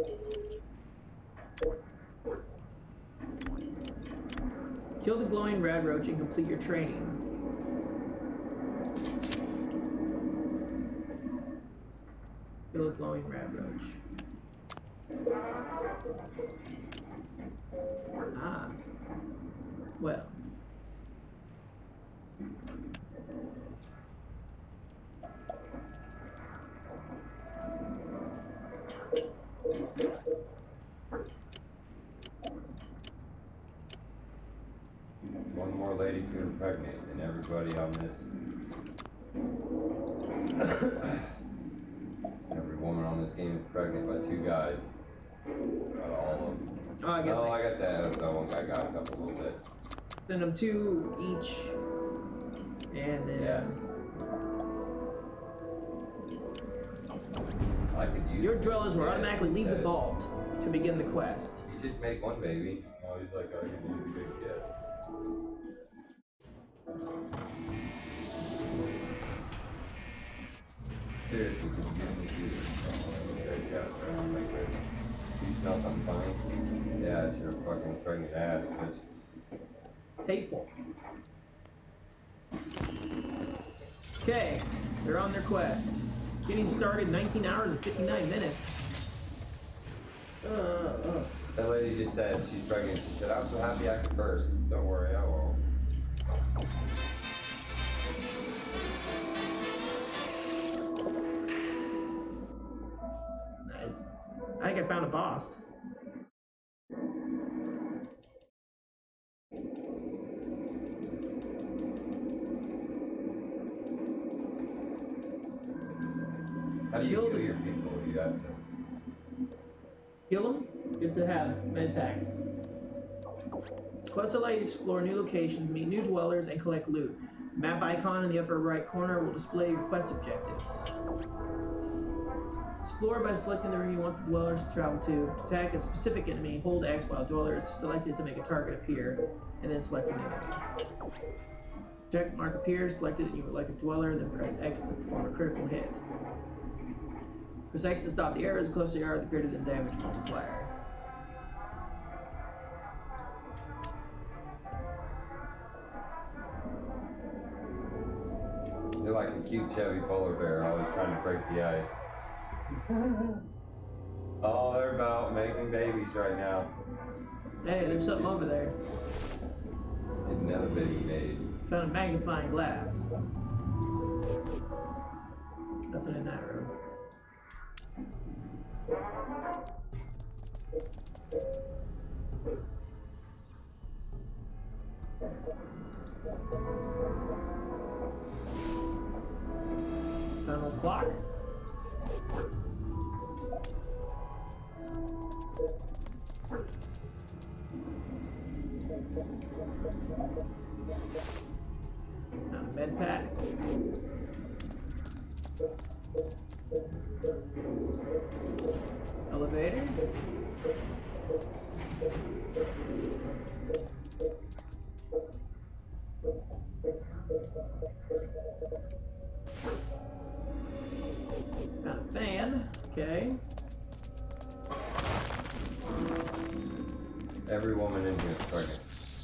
A: Kill the glowing rad roach and complete your training. Kill the glowing rad roach. Ah. Well.
B: One more lady to impregnate and everybody on this. Got all of them.
A: Oh, I guess
B: I got that one guy got a couple a little bit.
A: send them 2 each. And then...
B: Yes. I could use
A: Your dwellers will automatically leave the
B: said.
A: vault to begin the quest.
B: You just make one baby. Oh, he's like, I could use a good kiss. Seriously, can you give me you smell something funny? Yeah, it's your fucking pregnant ass, bitch.
A: Hateful. Okay, they're on their quest. Getting started 19 hours and 59 minutes.
B: That lady just said she's pregnant. She said, I'm so happy I could first. Don't worry, I won't.
A: Nice. I think I found a boss.
B: How do you heal your people? You have to.
A: Heal them? You have to have med packs. Quests allow you to explore new locations, meet new dwellers, and collect loot. Map icon in the upper right corner will display your quest objectives. Explore by selecting the room you want the dwellers to travel to. To attack a specific enemy, hold X while dweller is selected to make a target appear, and then select an enemy. Check mark appears, select it and you would like a dweller, then press X to perform a critical hit. Press X to stop the arrows. The closer you are, the greater the damage multiplier.
B: You're like a cute chubby polar bear, always trying to break the ice. Oh, they're about making babies right now.
A: Hey, there's something over there.
B: Another baby made.
A: Found a magnifying glass. Nothing in that room. Found a clock. Found a med pack. Elevator. Found a fan. Okay.
B: Every woman in here is pregnant.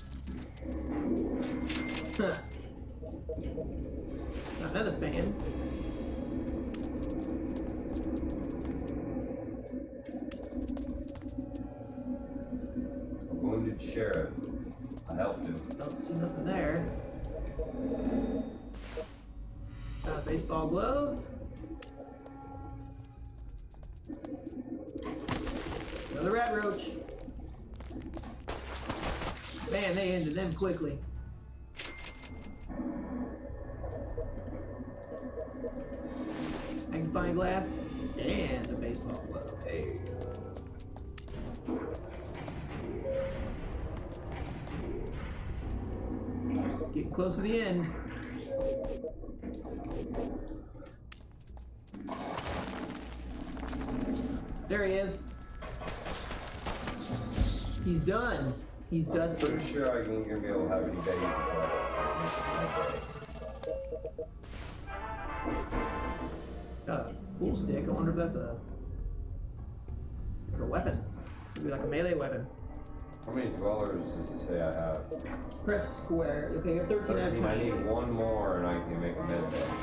A: Another fan.
B: Wounded sheriff. I helped him.
A: Don't see nothing there. Found a baseball glove. Another rat roach. Man, they ended them quickly. Magnifying glass and a baseball glove. Hey. Getting close to the end. There he is. He's done. He's dusted.
B: Pretty sure I ain't gonna be able to have any babies
A: Got a pool stick. I wonder if that's a weapon. Maybe like a melee weapon.
B: How many dwellers does it say I have?
A: Press square. Okay, you have 13 out of
B: 13, I
A: 20.
B: need one more and I can make a med bay.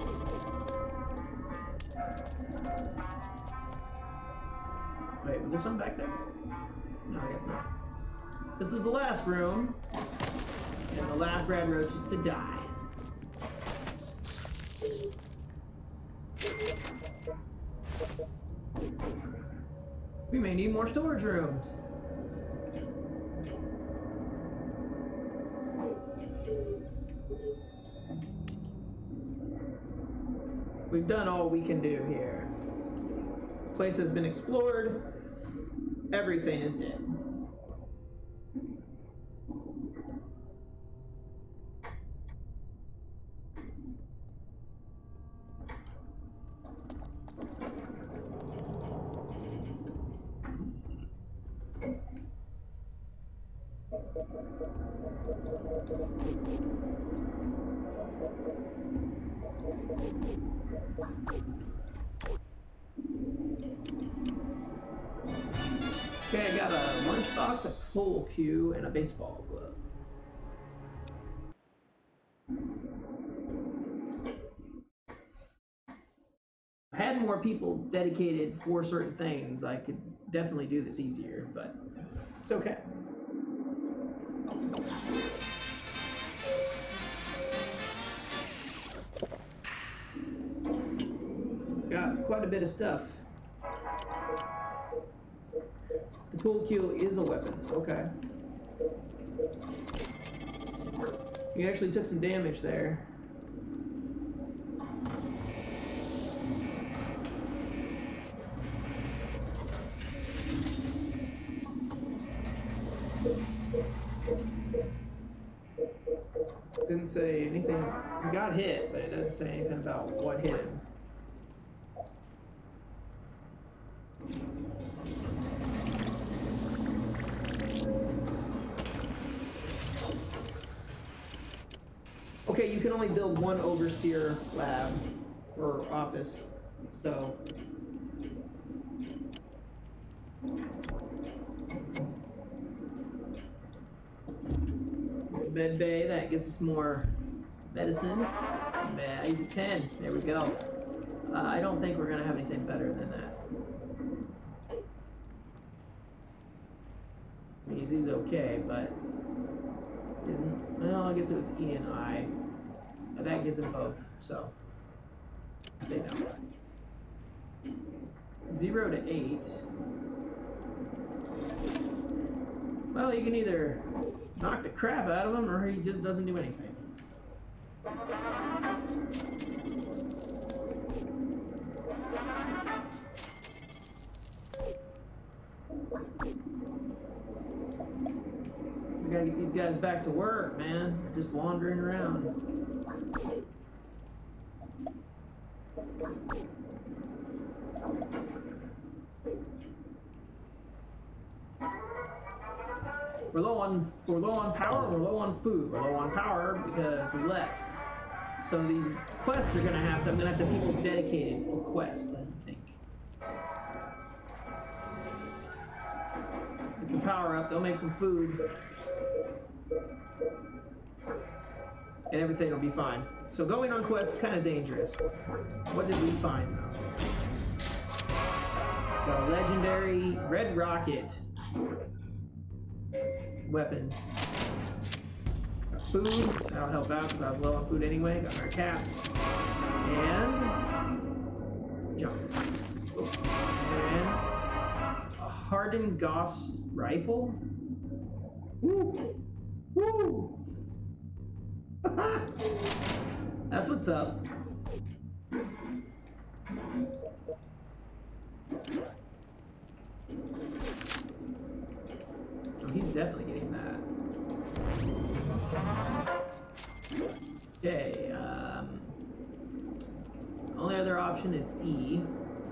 A: Wait, was there something back there? No, I guess not. This is the last room. And the last red roach is to die. We may need more storage rooms. We've done all we can do here. Place has been explored. Everything is dead. Okay, I got a lunchbox, a pool cue, and a baseball glove. If I had more people dedicated for certain things, I could definitely do this easier, but it's okay. Got quite a bit of stuff. The pool cue is a weapon, okay. You actually took some damage there. Didn't say anything. He got hit, but it doesn't say anything about what hit him. Okay, you can only build one overseer lab or office, so. Med bay, that gets us more medicine. Easy 10, there we go. I don't think we're gonna have anything better than that. Easy's okay, but well, I guess it was E and I. That gets them both, so I say no. 0 to 8. Well, you can either knock the crap out of him, or he just doesn't do anything. We gotta get these guys back to work, man. They're just wandering around. We're low on power, and we're low on food. We're low on power because we left. So these quests are gonna have to, I'm gonna have to have people dedicated for quests, I think. Get the power up, they'll make some food. And everything will be fine. So going on quests is kind of dangerous. What did we find though? Got a legendary red rocket weapon. Got food, that'll help out because I was low on food anyway. Got our cap. And jump. And a hardened Gauss rifle. Woo! Woo! That's what's up. Oh, he's definitely getting that. Okay, only other option is E.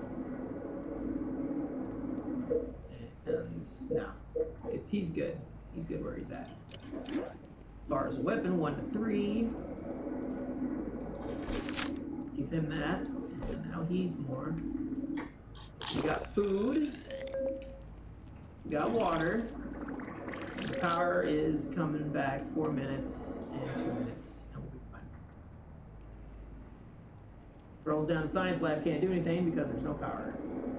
A: And no, he's good. He's good where he's at. As far as a weapon, 1 to 3. Give him that. And now he's more. We got food. We got water. The power is coming back 4 minutes and 2 minutes, and we'll be fine. Girls down in science lab can't do anything because there's no power.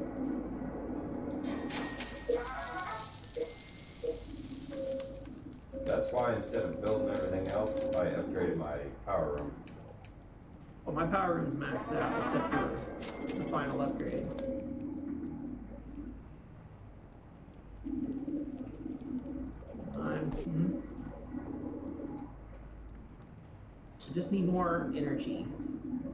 B: That's why instead of building everything else, I upgraded my power room.
A: Well, my power room's maxed out except for the final upgrade. I just need more energy.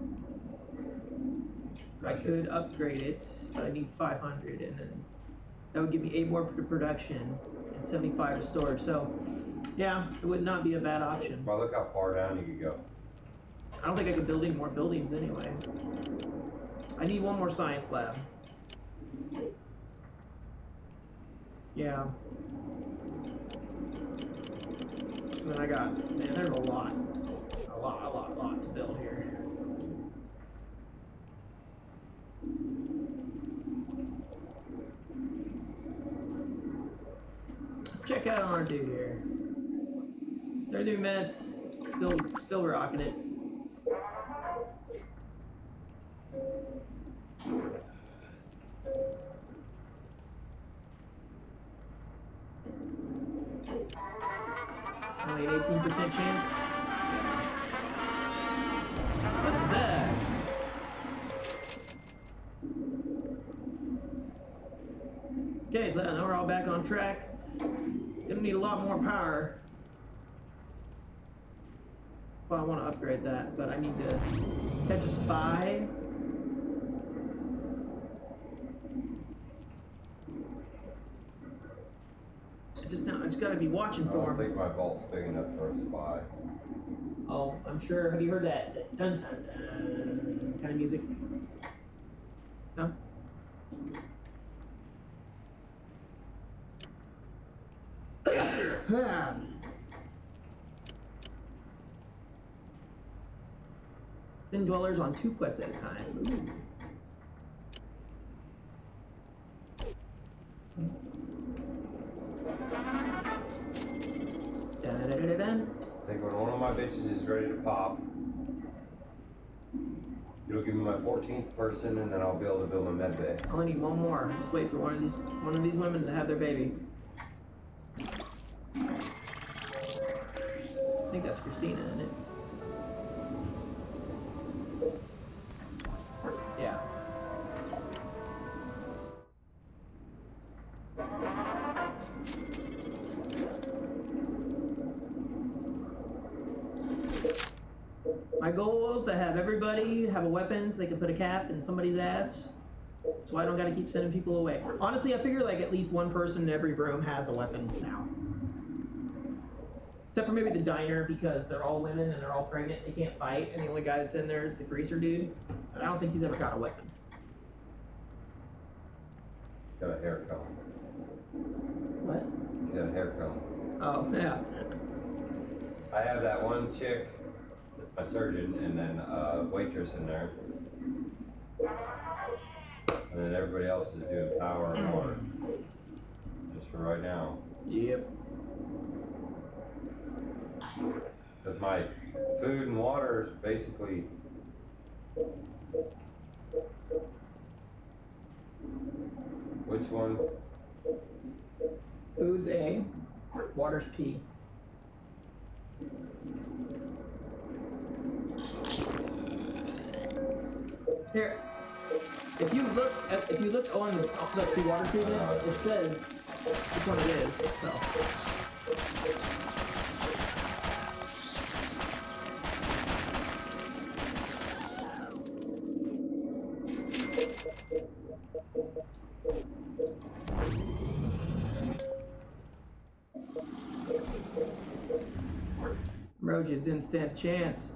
A: I could upgrade it, but I need 500 and then That would give me 8 more to production and 75 to storage. So, yeah, it would not be a bad option.
B: Well, look how far down you could go.
A: I don't think I could build any more buildings anyway. I need one more science lab. Yeah. And then I got, man, there's a lot to build here. Check out what I do here. 33 minutes, still rocking it. Only an 18% chance. Success! Okay, so now we're all back on track. Gonna need a lot more power. Well, I want to upgrade that, but I need to catch a spy. I just gotta be watching for him.
B: I don't think my vault's big enough for a spy.
A: Oh, I'm sure. Have you heard that dun dun dun kind of music? No? Thin dwellers on 2 quests at a time. Ooh.
B: I think when one of my bitches is ready to pop, it'll give me my 14th person, and then I'll be able to build my med bay.
A: I only need one more. Just wait for one of these women to have their baby. I think that's Christina, isn't it? Yeah. My goal is to have everybody have a weapon so they can put a cap in somebody's ass, so I don't gotta keep sending people away. Honestly, I figure like at least one person in every room has a weapon now. Except for maybe the diner, because they're all women and they're all pregnant, they can't fight, and the only guy that's in there is the greaser dude. And I don't think he's ever got a weapon.
B: Got a hair comb.
A: What?
B: He's got a hair comb.
A: Oh, yeah.
B: I have that one chick that's my surgeon, and then a waitress in there. And then everybody else is doing power and water. Just for right now.
A: Yep.
B: Because my food and water is basically... Which one?
A: Food's A, water's P. Here, if you look on the let's see water treatment, it says which one it is. So. Roaches didn't stand a chance.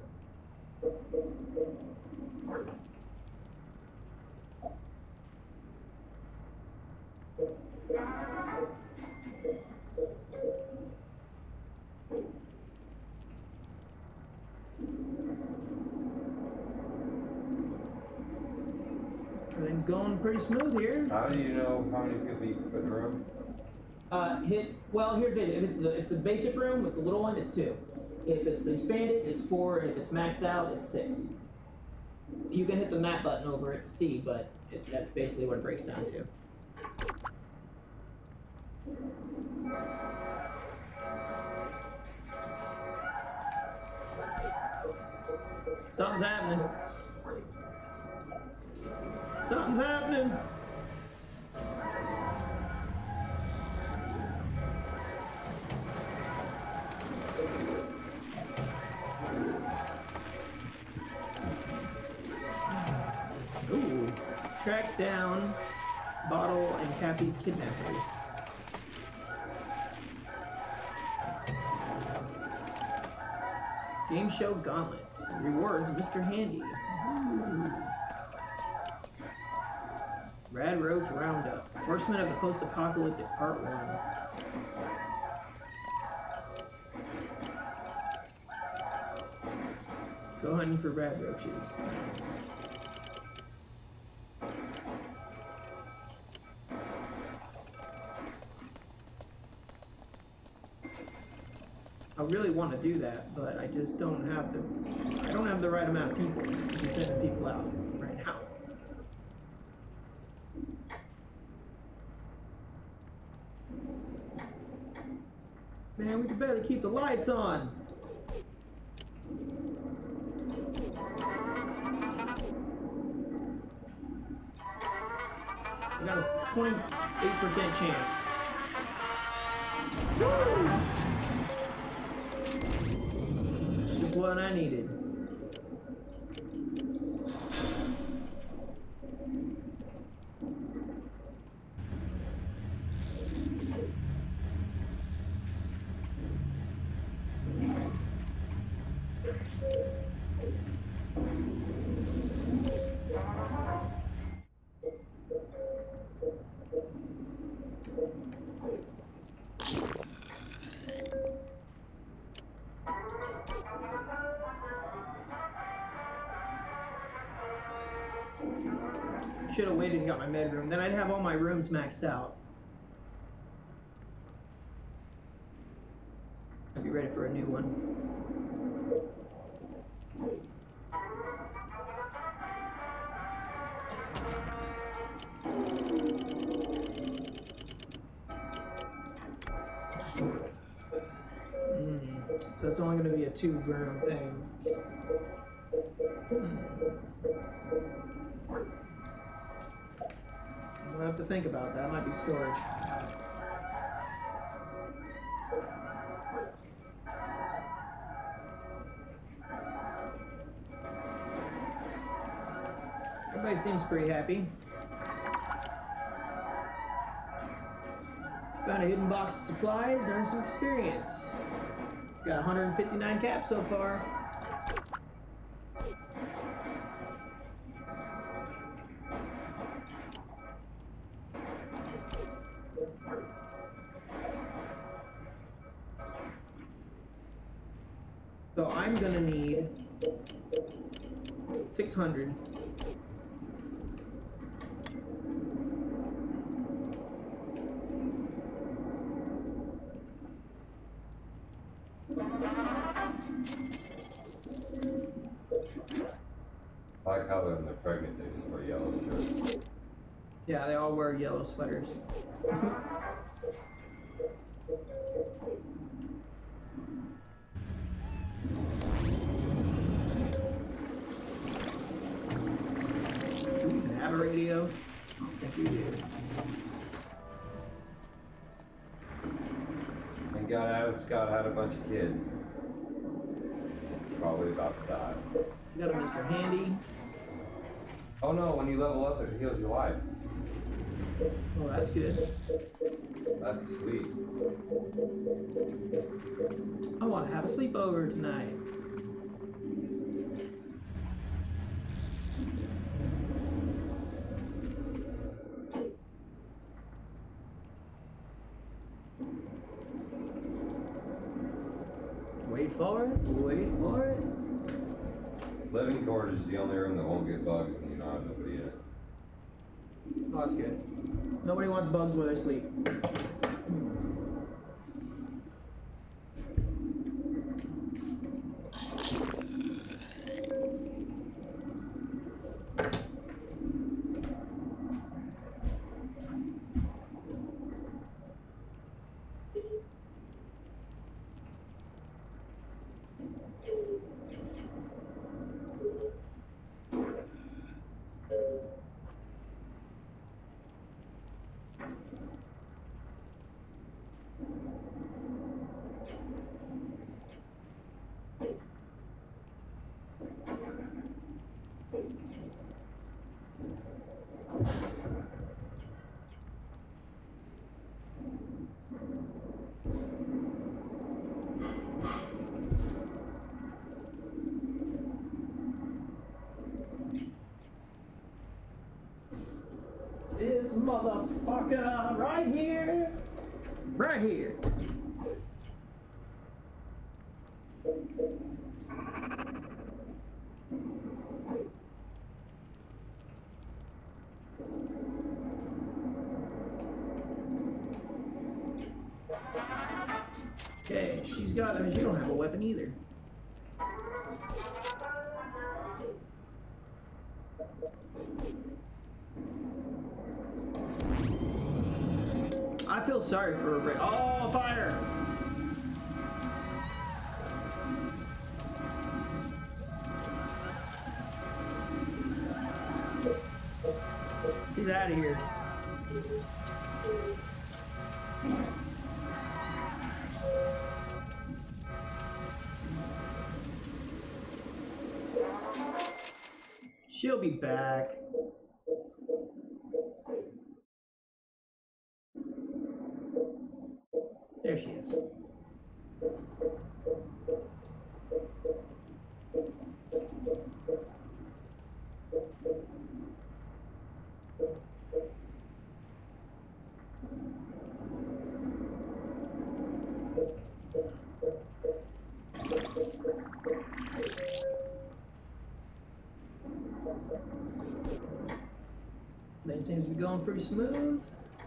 A: Everything's going pretty smooth here.
B: How do you know how many people you can put in a room?
A: Well, here's it. If it's the basic room with the little one, it's 2. If it's expanded, it's 4, and if it's maxed out, it's 6. You can hit the map button over it to see, but that's basically what it breaks down to. Something's happening. Something's happening. Ooh. Track down Cottle and Cappy's kidnappers. Game show gauntlet. Rewards Mr. Handy. Ooh. Rad Roach Roundup. Horsemen of the Post-Apocalyptic Part 1. Go hunting for rad roaches. I really want to do that, but I just don't have the right amount of people to be sending people out right now. Man, we can barely keep the lights on. I got a 28% chance. Woo! It's just what I needed. Should have waited and got my bedroom. Then I'd have all my rooms maxed out. I'd be ready for a new one. So it's only going to be a 2-room thing. I'm gonna have to think about that. Might be storage. Everybody seems pretty happy. Found a hidden box of supplies, earned some experience. Got 159 caps so far. So I'm gonna need 600.
B: I like how when they're pregnant, they just wear yellow shirts.
A: Yeah, they all wear yellow sweaters. Do we even have a radio? I don't think we do.
B: And Scott had a bunch of kids. Probably about to die.
A: We got a Mr. Handy.
B: Oh no, when you level up, it heals your life.
A: Oh, that's good.
B: That's sweet.
A: I want to have a sleepover tonight. Wait for it, wait for it.
B: Living quarters is the only room that won't get bugs when you don't have nobody in it.
A: Oh, that's good. Nobody wants bugs where they sleep. motherfucker right here. Right here. Okay, she's got her. You don't have a weapon either. I feel sorry for her. Oh, fire! She's out of here. She'll be back. There she is. That seems to be going pretty smooth.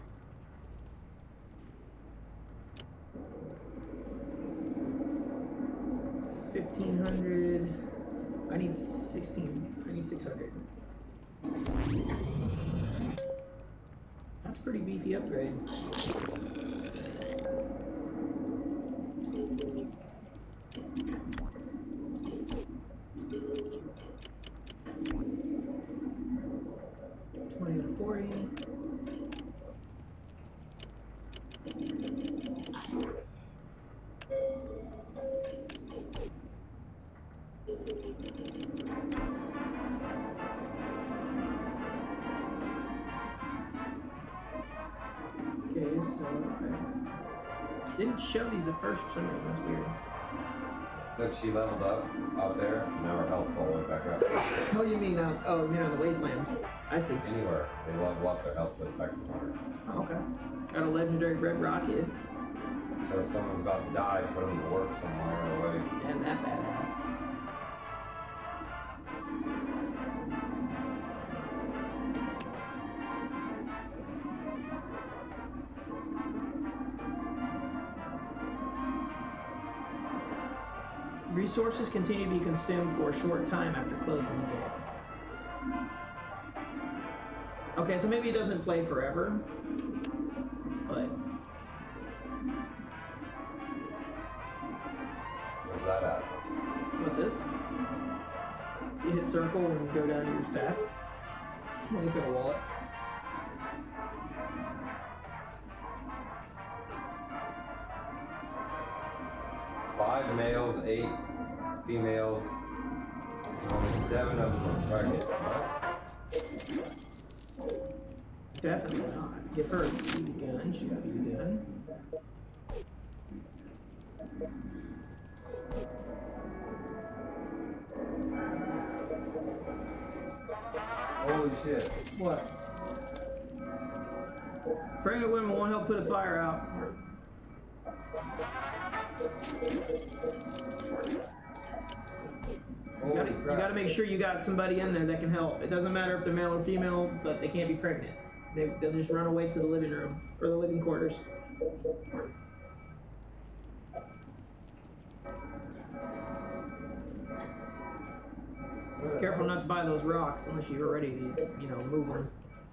A: $1,500. I need 16. I need 600. That's a pretty beefy upgrade. Didn't show these at first for some reason. That's weird.
B: Look, she leveled up out there. Now her health's all the way back up.
A: Oh, you mean oh, you mean on the wasteland? I see.
B: Anywhere they level up, their health goes back to 100.
A: Oh, okay. Got a legendary red rocket.
B: So if someone's about to die, put them to work somewhere away.
A: And that badass. Resources continue to be consumed for a short time after closing the game. Okay, so maybe it doesn't play forever, but...
B: Where's that at?
A: What, this? You hit circle and go down to your stats.
C: Well, it's like a wallet.
B: Five males, 8 females, and only 7 of them are pregnant.
A: Definitely not. Give her a BB gun. She got a BB gun.
B: Holy shit.
A: What? Pregnant women won't help put a fire out. You gotta make sure you got somebody in there that can help. It doesn't matter if they're male or female, but they can't be pregnant. They'll just run away to the living room or the living quarters. Careful not to buy those rocks unless you're ready to, you know, move them.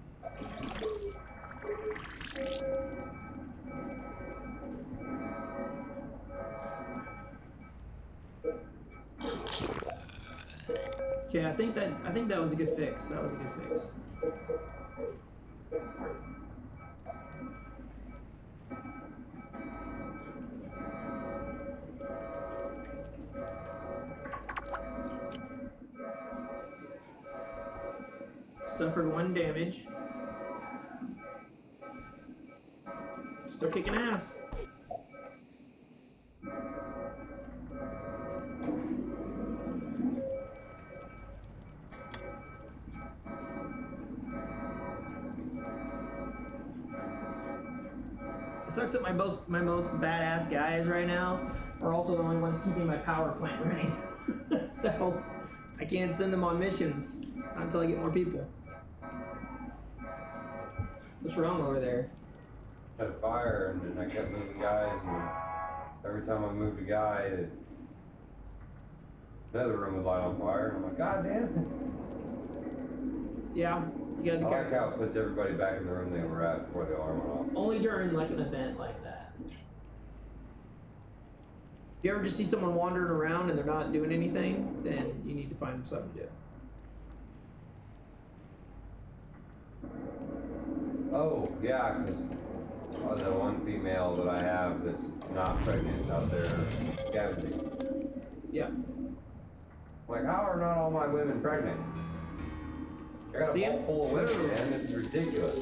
A: Okay, I think that was a good fix. That was a good fix. Suffered 1 damage. Still kicking ass. sucks that my most badass guys right now are also the only ones keeping my power plant running. So I can't send them on missions not until I get more people. What's wrong over there?
B: Had a fire, and then I kept moving guys, and every time I moved a guy, another room would light on fire, and I'm like, God damn it.
A: Yeah, you gotta be
B: I like
A: careful.
B: how it puts everybody back in the room they were at before the alarm went off.
A: Only during like an event like that. If you ever just see someone wandering around and they're not doing anything, then you need to find them something to do.
B: Oh, yeah, because the one female that I have that's not pregnant out there scavenging.
A: Yeah.
B: Like, how are not all my women pregnant? I got a vault full of women, man. It's ridiculous.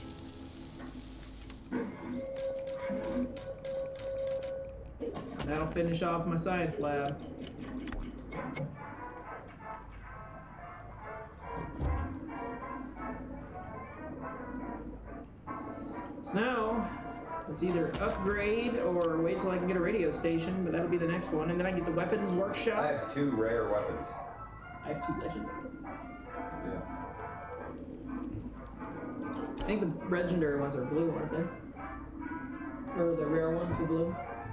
A: That'll finish off my science lab. So now, it's either upgrade or wait till I can get a radio station, but that'll be the next one. And then I get the weapons workshop.
B: I have 2 rare weapons.
A: I have 2 legendary weapons.
B: Yeah.
A: I think the legendary ones are blue, aren't they? Or the rare ones are blue?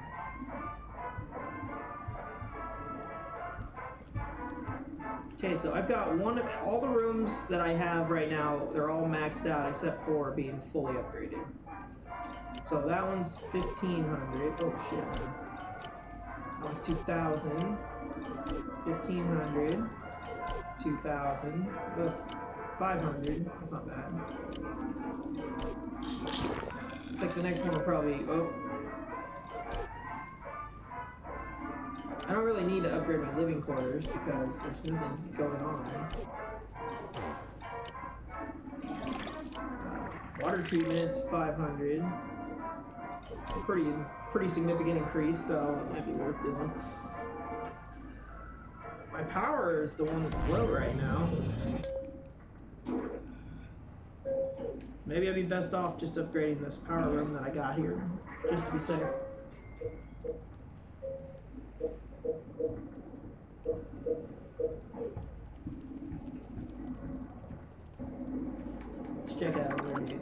A: Okay, so I've got all the rooms that I have right now, they're all maxed out except for being fully upgraded. So that one's 1500. Oh shit. That one's 2000. 1500. 2000. Ugh. 500. That's not bad. Looks like the next one will probably. Oh. I don't really need to upgrade my living quarters because there's nothing going on. Water treatment, 500. Pretty significant increase, so it might be worth doing. My power is the one that's low right now. Maybe I'd be best off just upgrading this power room that I got here, just to be safe. Let's check out where we.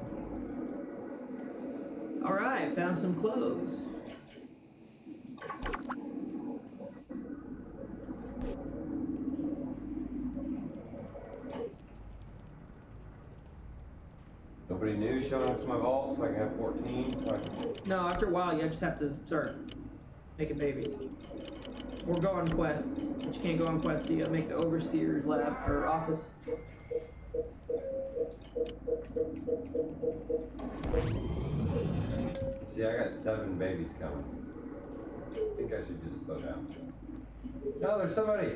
A: Alright, found some clothes.
B: Nobody new showing up to my vault so I can have 14. So I can...
A: No, after a while you just have to start making babies. Or go on quests, but you can't go on quests till you make the overseer's lab or office.
B: See, I got 7 babies coming. I think I should just slow down. No, there's somebody.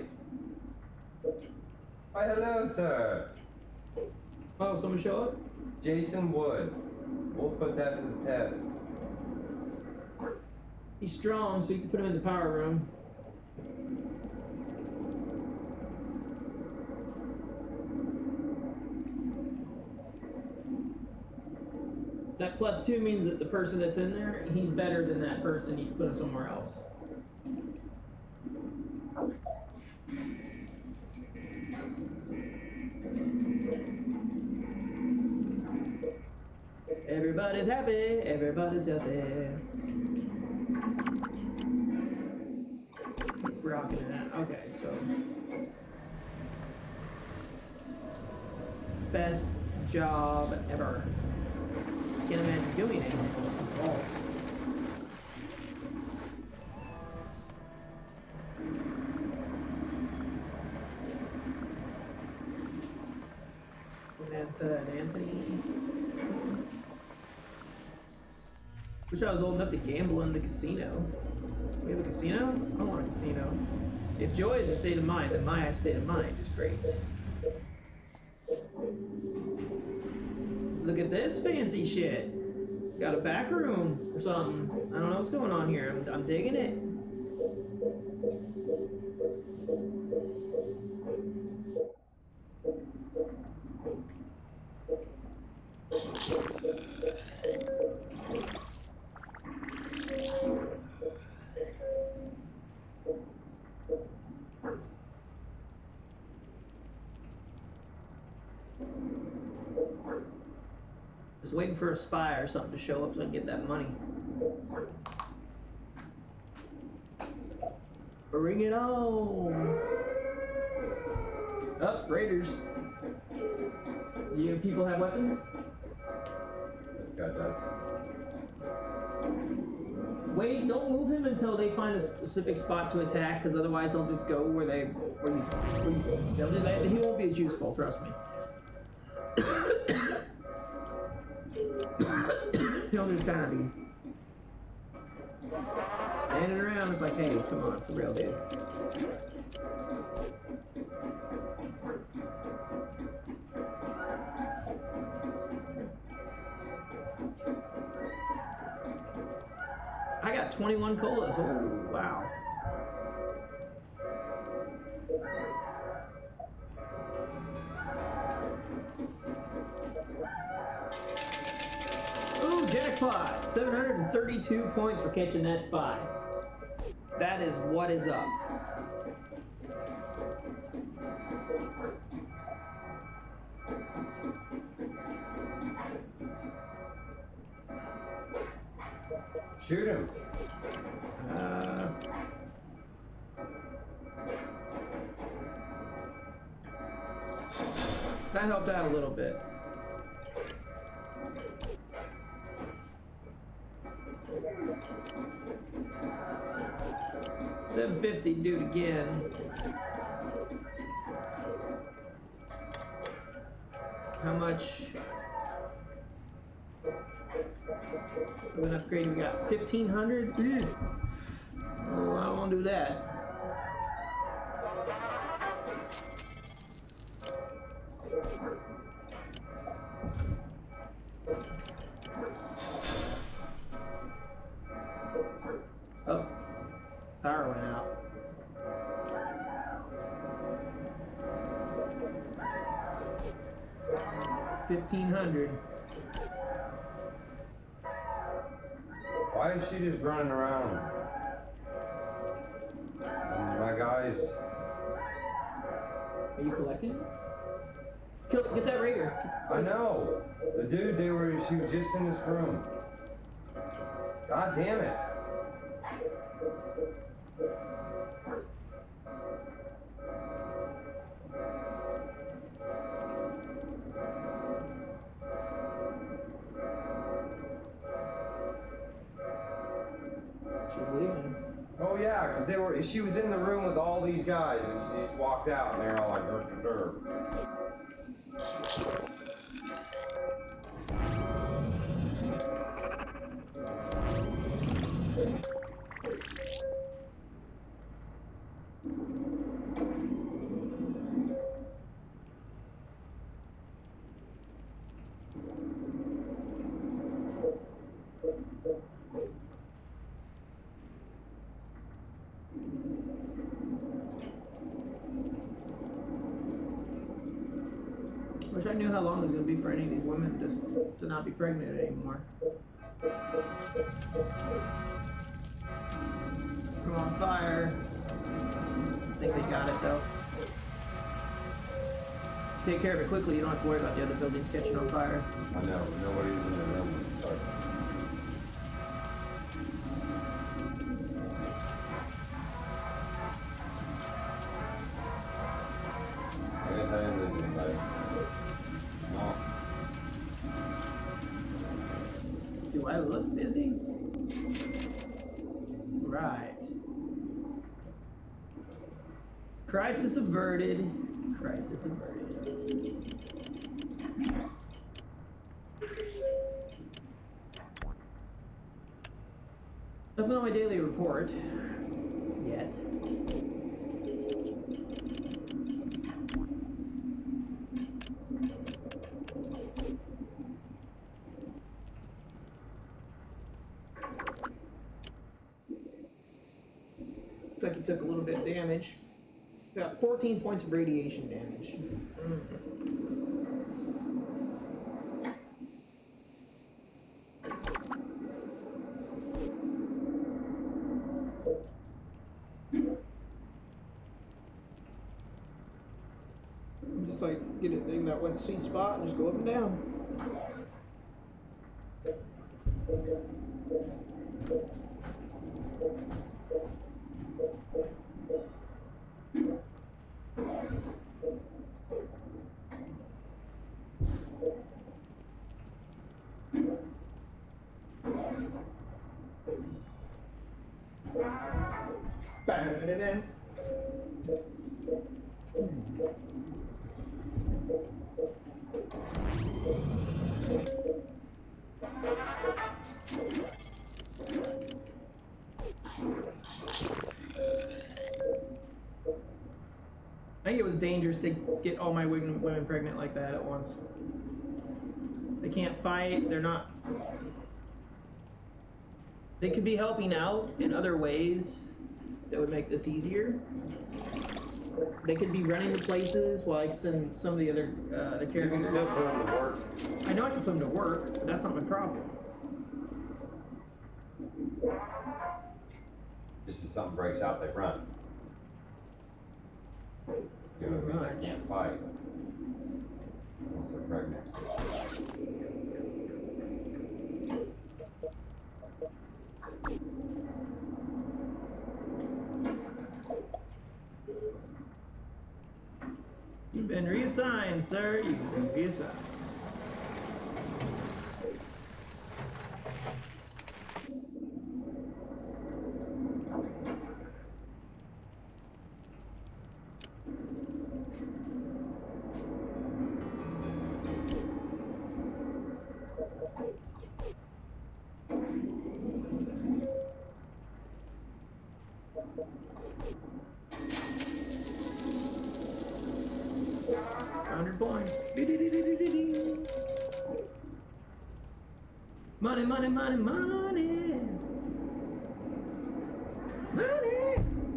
B: Why, hello, sir.
A: Oh, someone show up?
B: Jason Wood. We'll put that to the test.
A: He's strong, so you can put him in the power room. That +2 means that the person that's in there, he's better than that person. You can put him somewhere else. Everybody's happy, everybody's healthy. He's rocking it. Okay, so best job ever. Can't imagine doing anything else involved. Samantha and Anthony. Wish I was old enough to gamble in the casino. We have a casino? I want a casino. If joy is a state of mind, then my state of mind is great. Look at this fancy shit. Got a back room or something. I don't know what's going on here. I'm digging it. Just waiting for a spy or something to show up so I can get that money. Bring it on! Up, Raiders. Do you people have weapons?
B: This guy does.
A: Wait, don't move him until they find a specific spot to attack, because otherwise he'll just go where he won't be as useful, trust me. He'll just kind of be standing around. It's like, hey, come on, for real, dude. I got 21 colas. Oh, wow. Ooh, jackpot! 732 points for catching that spy. That is what is up.
B: Shoot him.
A: That helped out a little bit. $750, do it again. How much? What upgrade we got? 1,500? Oh, I won't do that. Oh, power went out. $1,500.
B: Why is she just running around? My guys.
A: Are you collecting? Kill it, get that raider.
B: I know. The dude, she was just in this room. God damn it. Oh yeah, because she was in the room with all these guys and she just walked out and they're all like "Durr, durr."
A: Wish I knew how long it was going to be for any of these women just to not be pregnant anymore. Come on, fire. I think they got it though. Take care of it quickly, you don't have to worry about the other buildings catching on fire.
B: I know, nobody was in the room when it started. I guess I didn't lose anybody. No.
A: Do I look busy? Right. Crisis averted. Crisis averted. Nothing on my daily report yet. Looks like he took a little bit of damage. Got 14 points of radiation damage. Just like get a thing that went C spot and just go up and down. Ba-da-da-da. I think it was dangerous to get all my women pregnant like that at once. They can't fight, they're not... They could be helping out in other ways that would make this easier. They could be running to places while I send some of the other the
B: You
A: characters.
B: can still put them to work.
A: I know I can put them to work, but that's not my problem.
B: Just if something breaks out, they run. You know what I mean? They can't fight. Once they're pregnant.
A: You've been reassigned, sir. You've been reassigned. Points. Money, money, money, money. Money.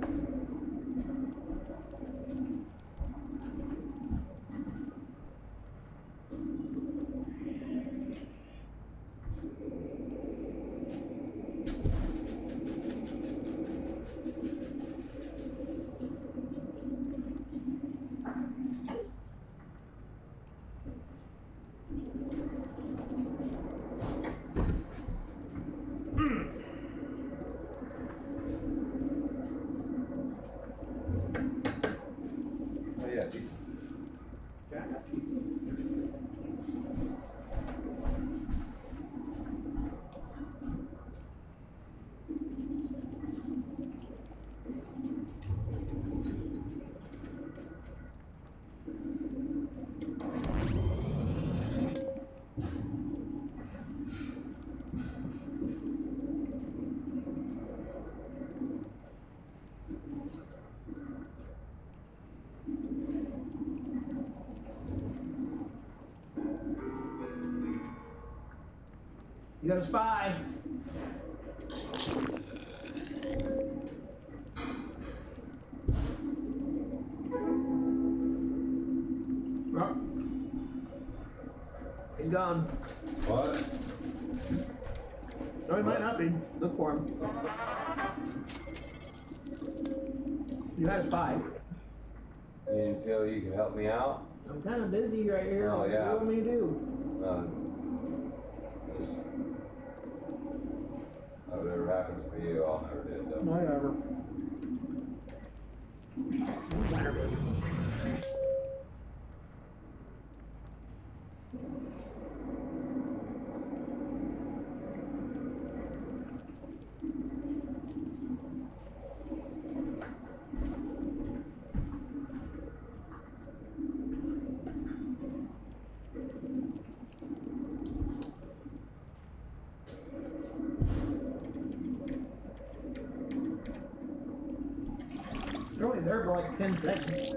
A: You got a spy. Oh. He's gone.
B: What?
A: No, he might not be. Look for him. You had a spy.
B: You didn't feel you could help me out?
A: I'm kind of busy right here.
B: Oh, yeah.
A: What do you want me to do?
B: Just, whatever happens for you, I'll never do it though.
A: Whatever. Whatever. They're only there for like 10 seconds.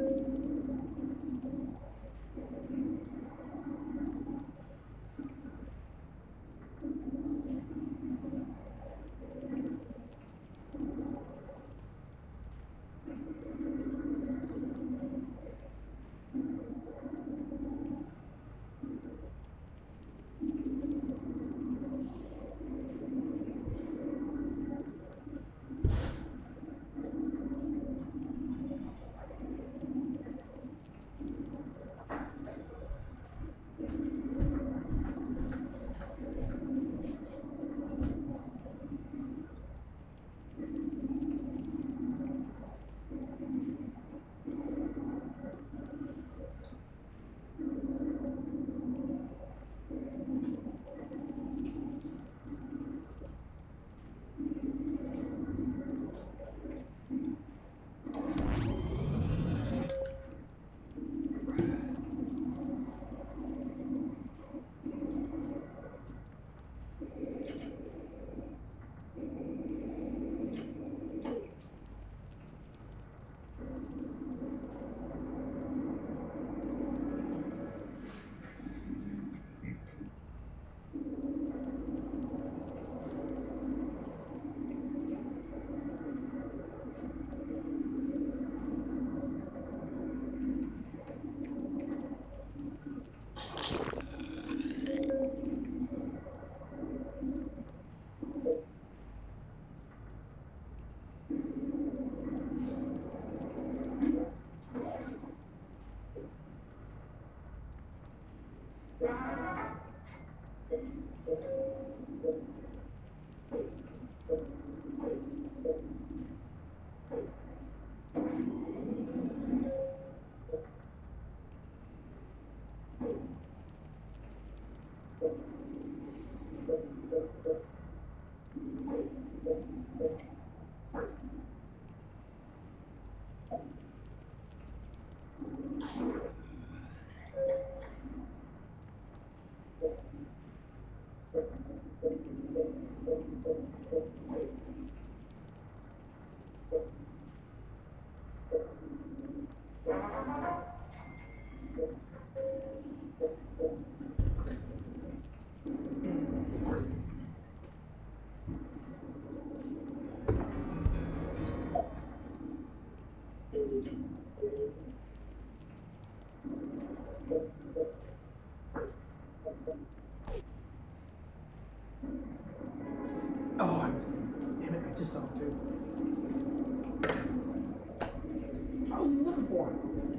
A: just saw him too. I was even looking for him.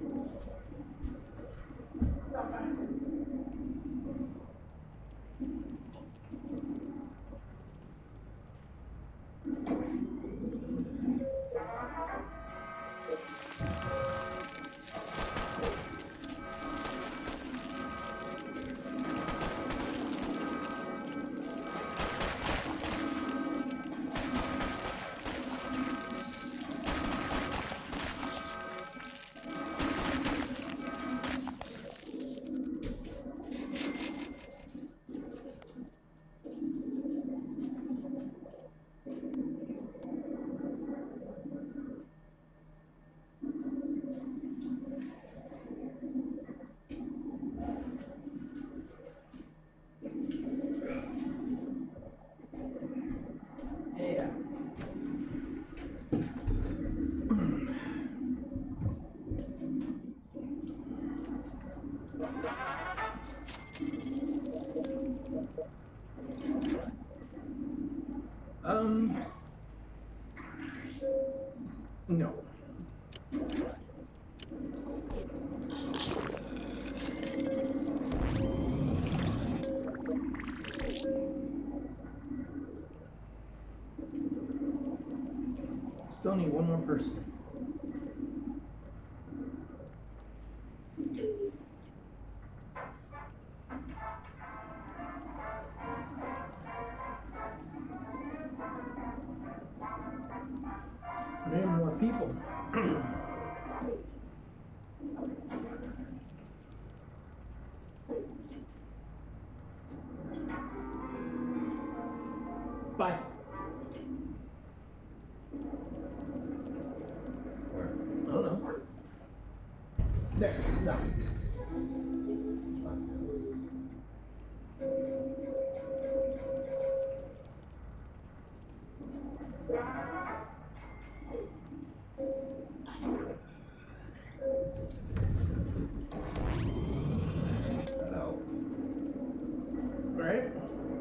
A: Yeah. No. Still need one more person. I need more people. Spy.
B: Where?
A: I don't know. There. No.
B: No.
A: Right?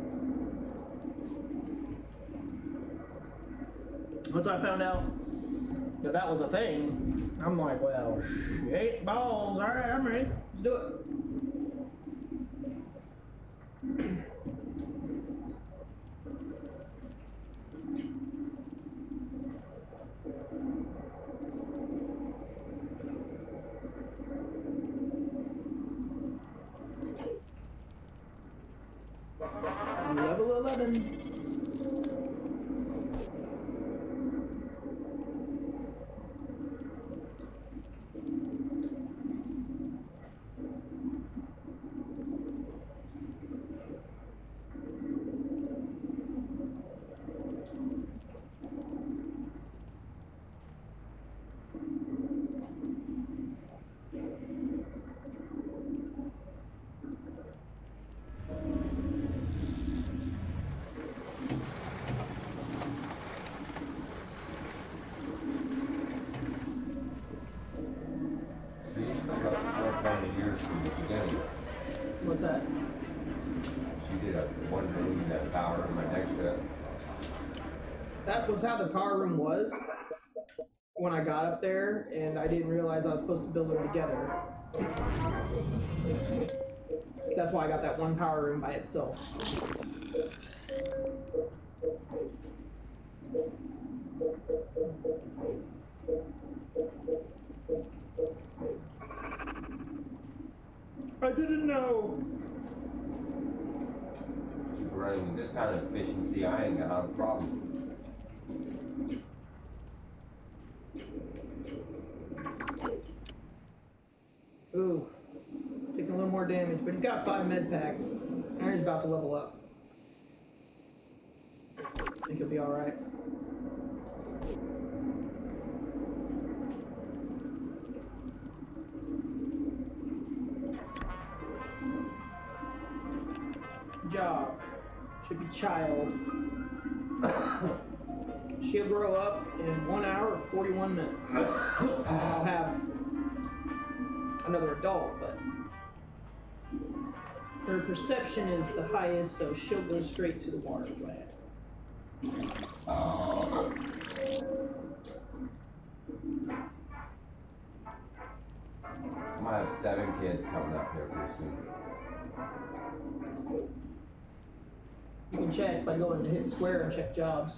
A: Once I found out that that was a thing, I'm like, well, shit balls. All right, I'm ready. Let's do it. Level 11.
B: So you still got 400 years from the beginning.
A: What's that?
B: She did a 1 million power in my next step.
A: That was how the power room was when I got up there, and I didn't realize I was supposed to build them together. That's why I got that one power room by itself. I didn't know.
B: Running this kind of efficiency, I ain't got a problem.
A: Ooh, taking a little more damage, but he's got 5 med packs, and he's about to level up. I think he'll be all right. Good job. Should be child. She'll grow up in 1 hour and 41 minutes. I'll have another adult, but her perception is the highest, so she'll go straight to the water plant.
B: 7 kids coming up here pretty soon.
A: You can check by going to hit square and check jobs.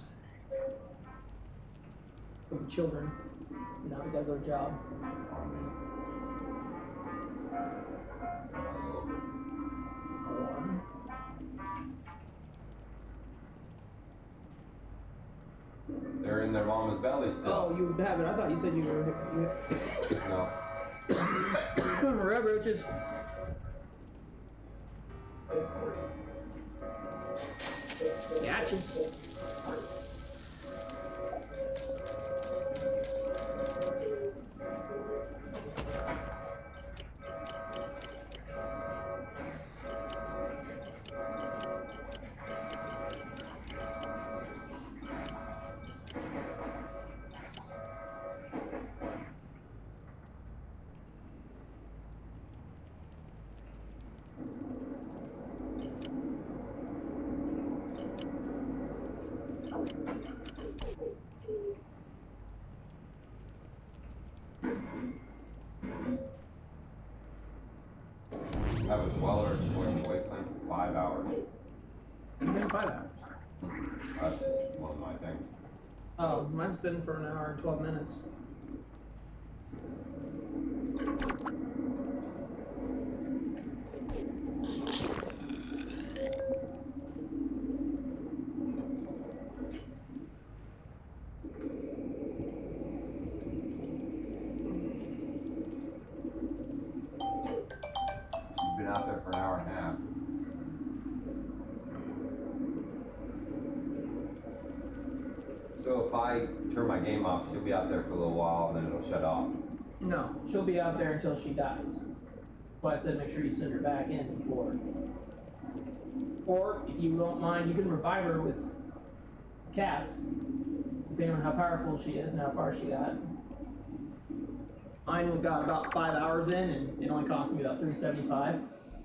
A: Go to children. Now we gotta go to job.
B: On me.
A: One.
B: They're in their mama's belly still.
A: Oh, you have it. I thought you said you were.
B: No.
A: Red roaches. Gotcha.
B: I was Weller exploring Wasteland for 5 hours.
A: It's been 5 hours.
B: That's just one of my things.
A: Oh, mine's been for an hour and 12 minutes.
B: She's been out there for an hour and a half. So if I turn my game off, she'll be out there for a little while and then it'll shut off.
A: No, she'll be out there until she dies. That's why I said make sure you send her back in before. Or, if you don't mind, you can revive her with caps, depending on how powerful she is and how far she got. Mine got about 5 hours in, and it only cost me about $375.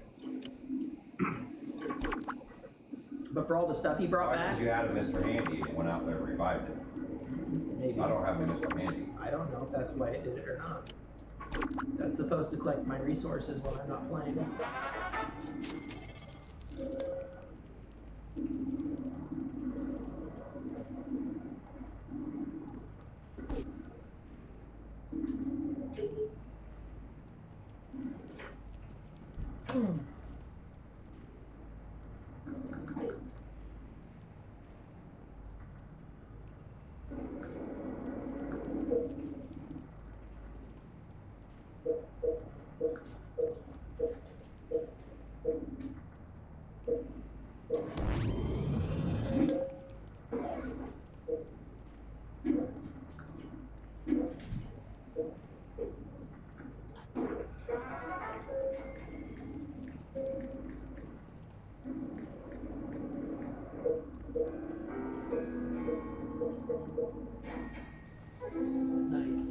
A: But for all the stuff he brought
B: Why
A: back,
B: did you add a Mr. Handy and went out there and revived it?
A: maybe.
B: I don't have a Mr. Handy.
A: I don't know if that's why it did it or not. That's supposed to collect my resources when I'm not playing. Nice.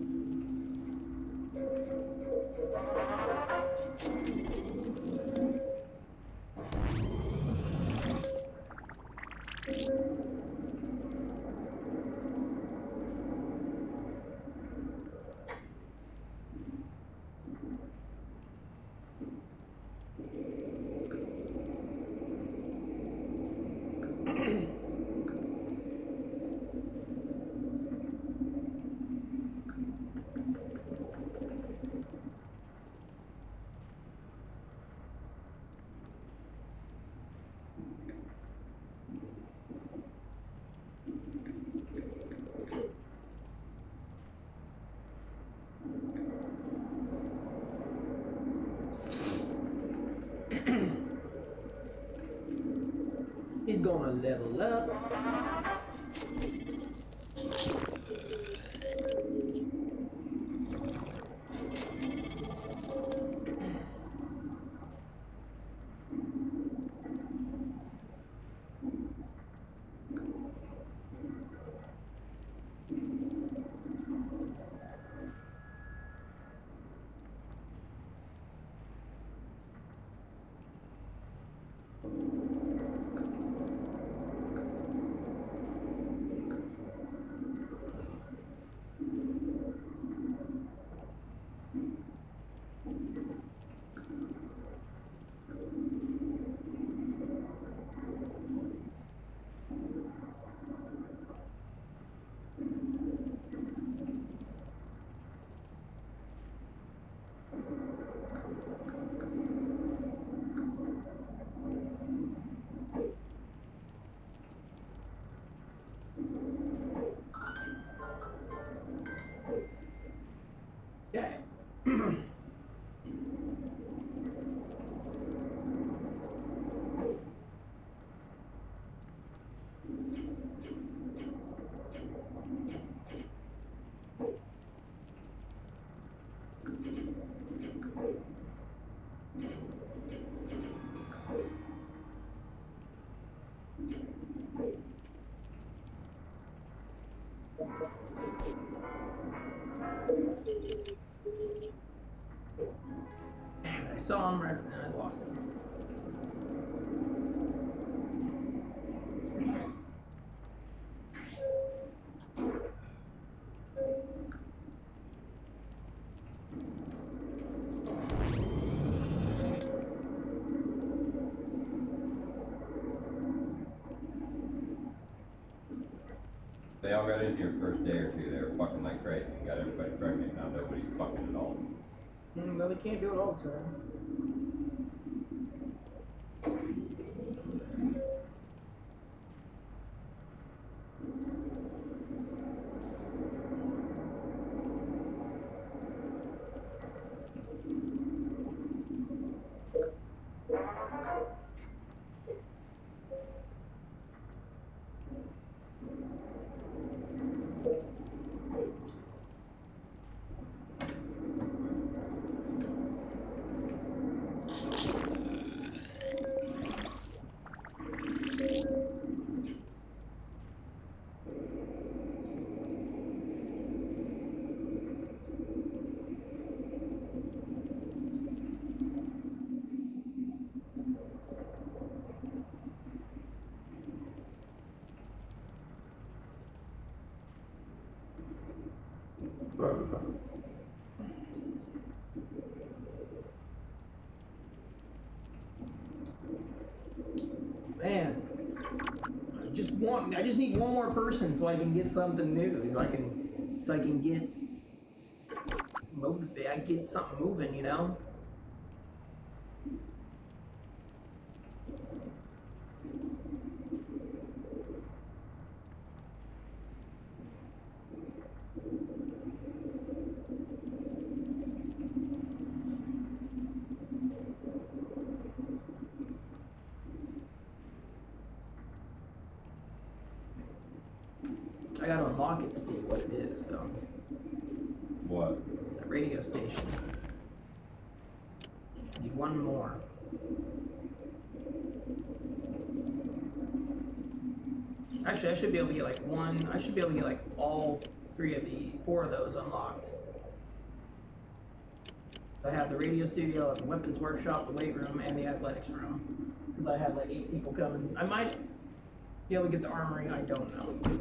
A: He's gonna level up. Damn it, I saw him right and then I lost him.
B: They all got into your first day or two. They were fucking like crazy and got everybody pregnant. Now nobody's fucking at all.
A: No, they can't do it all the time. Man, I just need one more person so I can get something new. So I can get motivated. I get something moving, you know. I gotta unlock it to see what it is, though.
B: What?
A: That radio station. Need one more. Actually, I should be able to get like one. I should be able to get like all four of those unlocked. I have the radio studio, I have the weapons workshop, the weight room, and the athletics room. Because I have like 8 people coming. I might be able to get the armory. I don't know.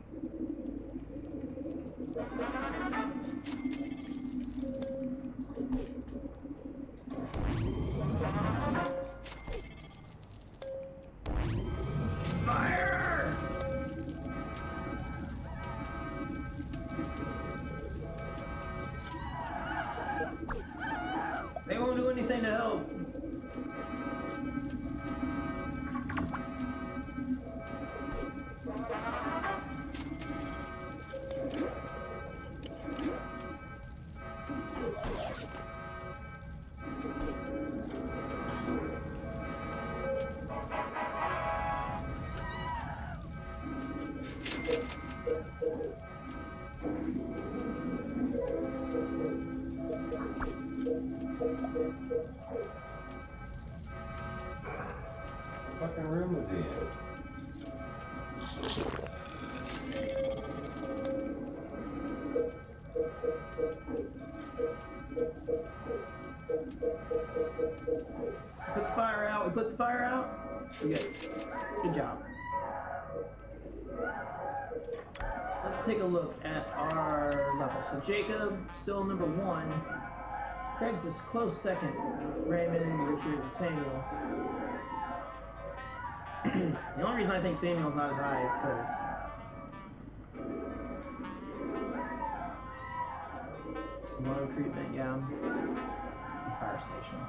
A: Fire! They won't do anything to help.
B: What fucking room was he in?
A: Put the fire out. We put the fire out. We're good. Good job. Let's take a look at our level. So Jacob, still number 1. Craig's a close second with Raymond, Richard, and Samuel. The only reason I think Samuel's not as high is because motor treatment, yeah. Fire station.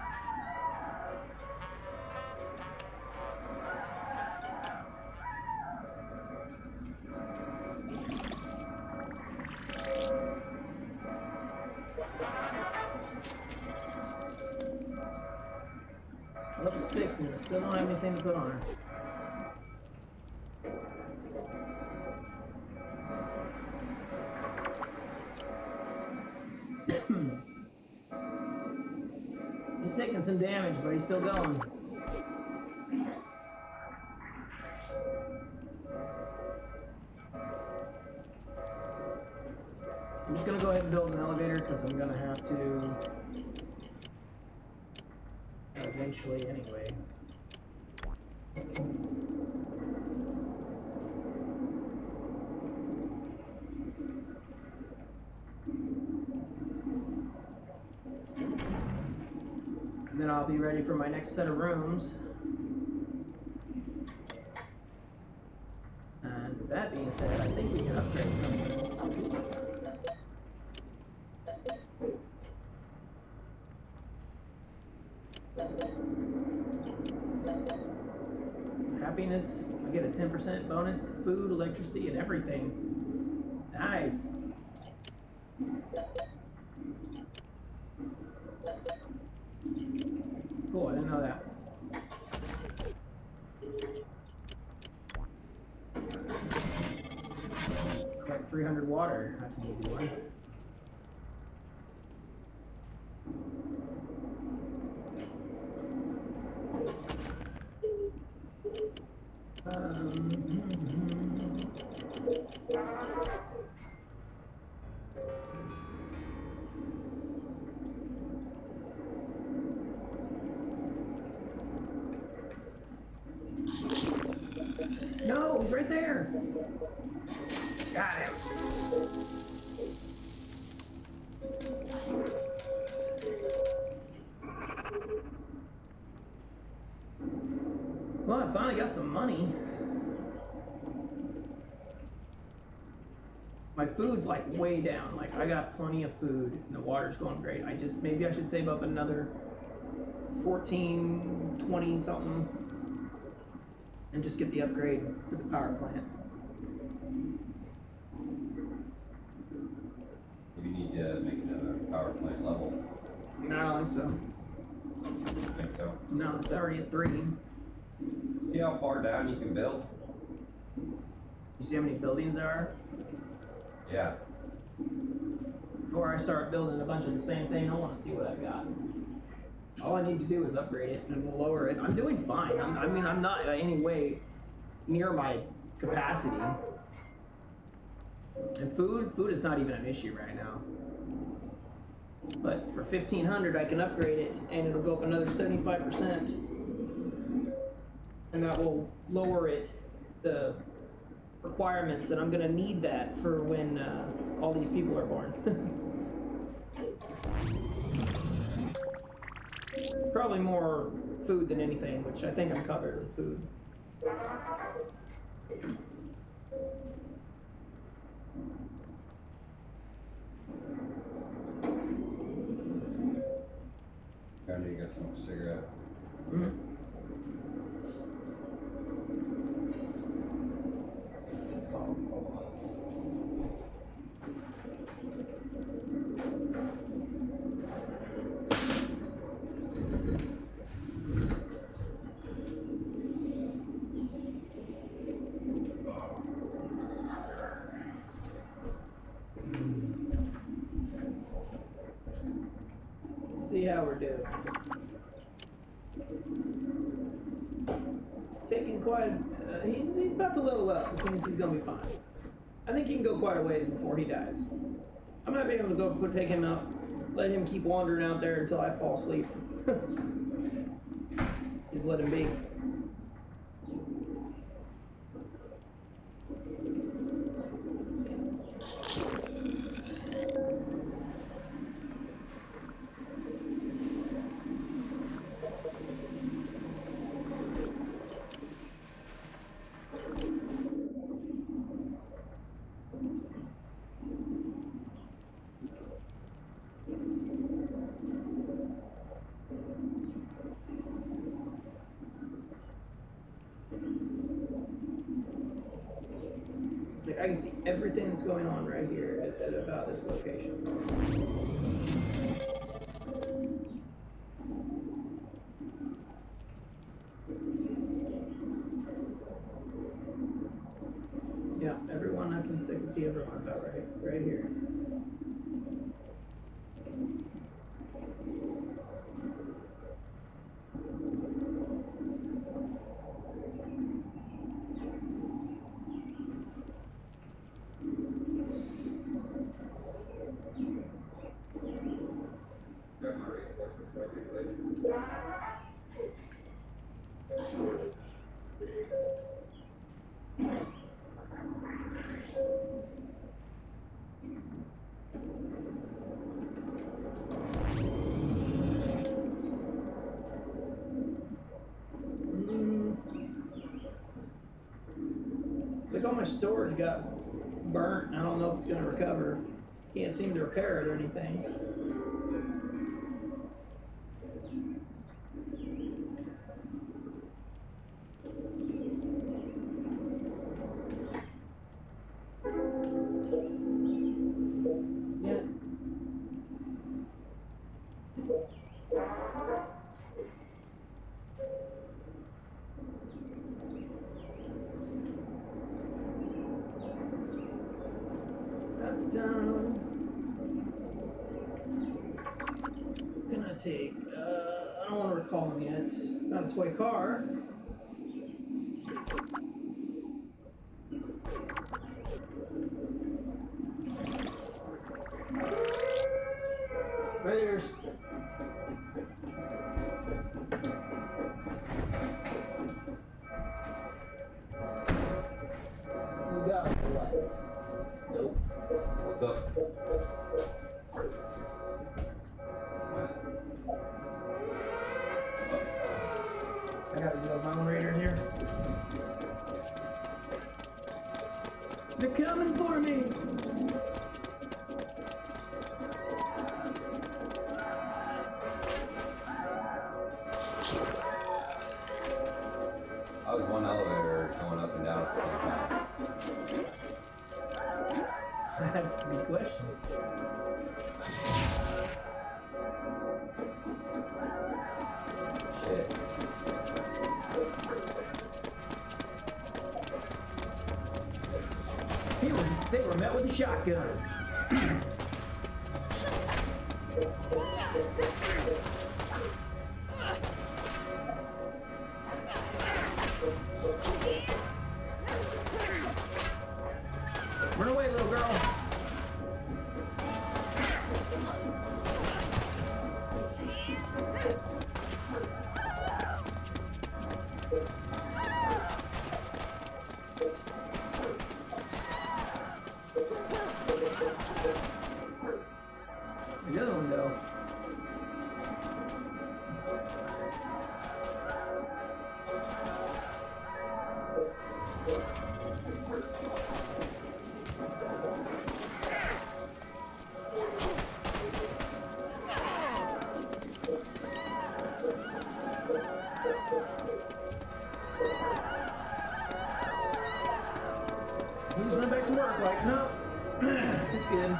A: Level 6 and we still don't have anything to put on her. He's taking some damage, but he's still going. I'm just gonna go ahead and build an elevator because I'm gonna have to eventually anyway. And then I'll be ready for my next set of rooms. And with that being said, I think we can upgrade something. Happiness, I get a 10% bonus to food, electricity, and everything. Nice. Cool, I didn't know that. Collect 300 water, that's an easy one. No, he's right there. Got him. Well, I finally got some money. My food's like way down. Like I got plenty of food and the water's going great. Maybe I should save up another 14, 20 something and just get the upgrade for the power plant.
B: You need to make another power plant level.
A: No, I don't think so.
B: You think so?
A: No, it's already at 3.
B: See how far down you can build?
A: You see how many buildings there are?
B: Yeah.
A: Before I start building a bunch of the same thing, I want to see what I've got. All I need to do is upgrade it and we'll lower it. I'm doing fine. I mean, I'm not in any way near my capacity. And food is not even an issue right now. But for 1,500, I can upgrade it and it'll go up another 75%. And that will lower the requirements, and I'm gonna need that for when all these people are born. Probably more food than anything, which I think I'm covered with food.
B: I need to get some cigarette.
A: Mm-hmm. See how we're doing. He's taking quite. He's about to level up, which means he's gonna be fine. I think he can go quite a ways before he dies. I might be able to go take him out, let him keep wandering out there until I fall asleep. Just let him be. Like I can see everything that's going on right here at about this location. Yeah, everyone I can see everyone about right here. all my storage got burnt. I don't know if it's gonna recover. Can't seem to repair it or anything. Yeah. Down. Gonna take. I don't want to recall them yet. Not a toy car. Raiders. We got what? Nope.
B: What's up?
A: I gotta do my own raider here. They're coming for me!
B: I was one elevator going up and down at the same time.
A: That's the question.
B: Shit.
A: They were met with a shotgun. Run away, little girl. The other one go. He's running back to work like, no, it's good.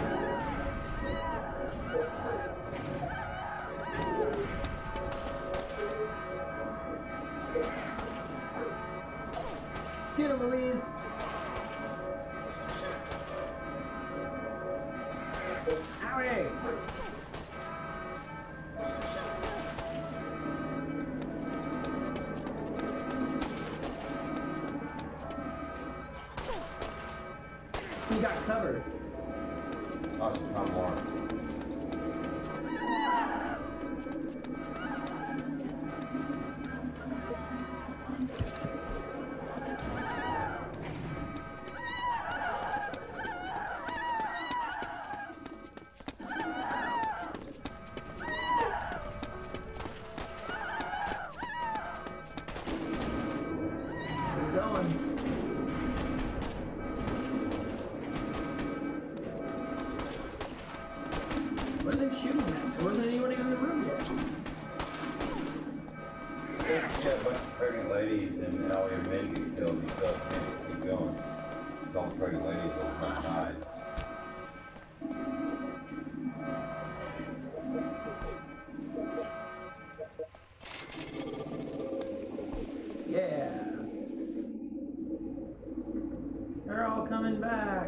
A: Get him, Elise. Howdy. He got covered.
B: Awesome, Tom Moore.
A: We're going. What are they shooting at? There wasn't anyone in the room yet.
B: Yeah, a bunch of pregnant ladies and all your men get killed and stuff. Can't keep going. All the pregnant ladies will not die.
A: Yeah. They're all coming back.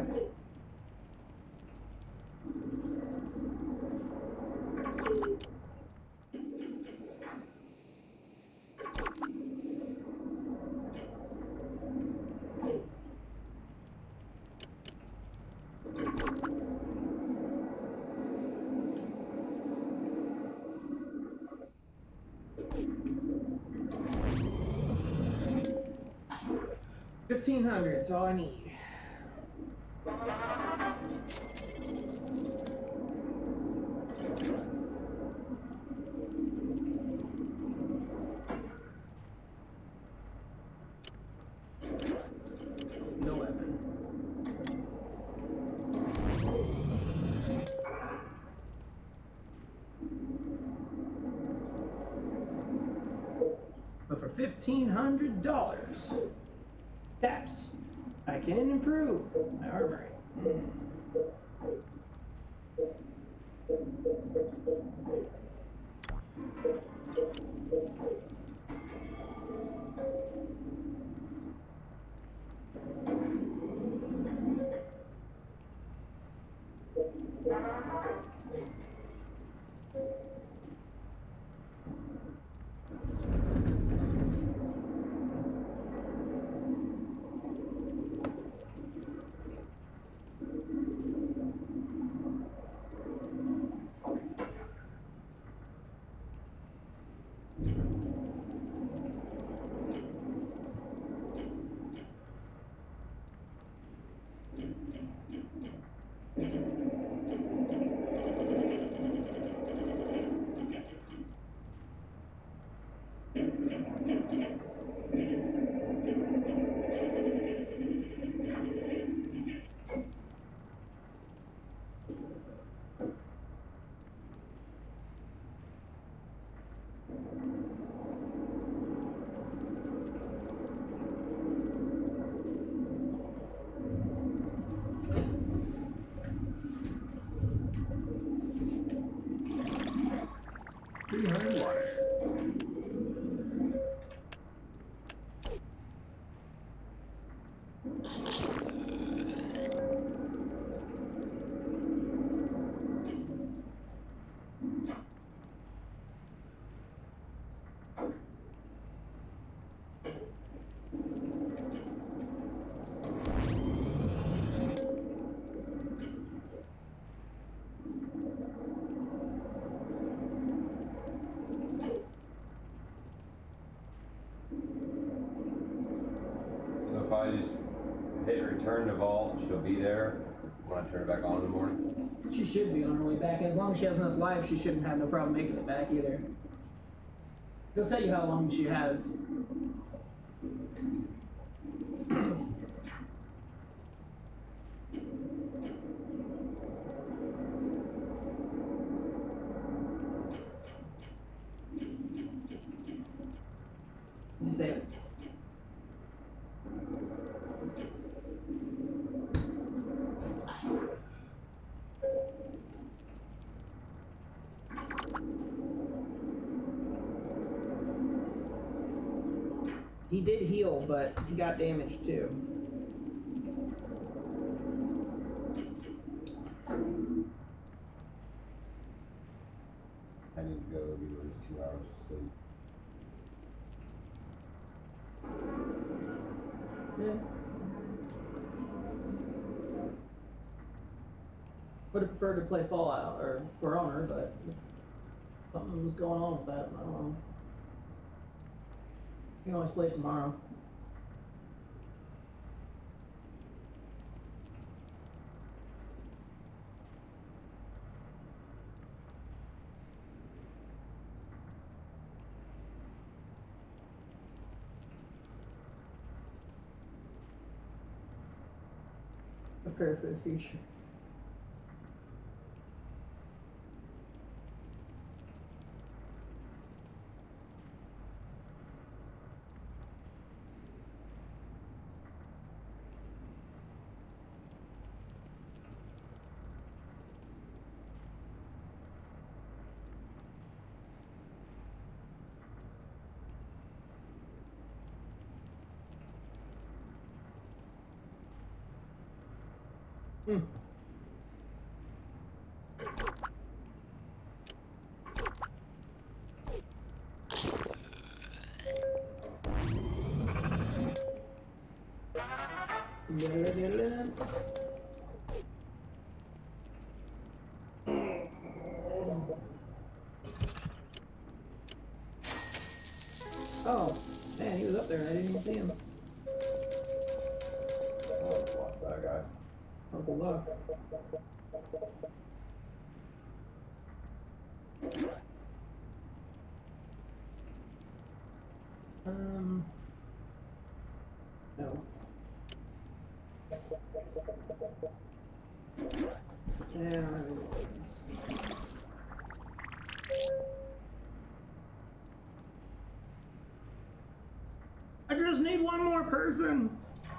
A: $1,500 is all I need. No way. $1,500. Taps. I can improve my armory. Water.
B: If I just hit return to vault, she'll be there when I turn it back on in the morning.
A: She should be on her way back. As long as she has enough life, she shouldn't have no problem making it back either. He'll tell you how long she has. You say it. He did heal, but he got damaged too.
B: I need to go give her 2 hours of sleep.
A: Yeah. Would have preferred to play Fallout or For Honor, but something was going on with that. I don't know. You can always play it tomorrow. Prepare for the future. Hmm. Oh, man, he was up there. I didn't even see him.
B: Oh, fuck that guy.
A: That was a luck. No. Yeah, I don't have any weapons. person.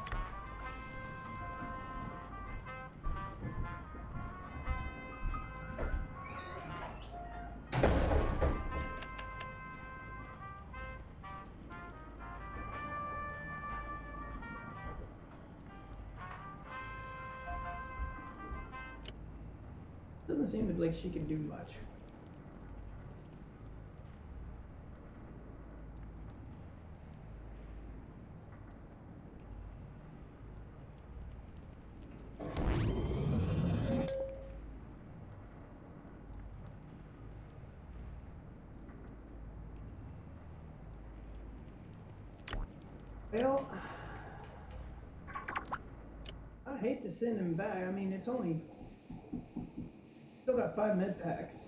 A: Doesn't seem like she can do much. Well, I hate to send him back. I mean, it's only still got 5 med packs.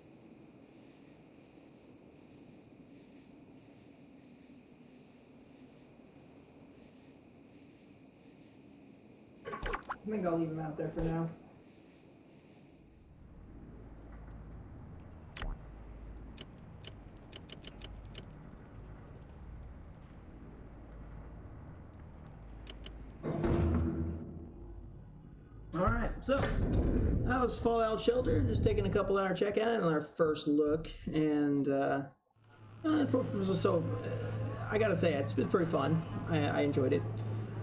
A: I think I'll leave him out there for now. Alright, so that was Fallout Shelter. Just taking a couple hour check at it on our first look, and I gotta say it's been pretty fun. I enjoyed it.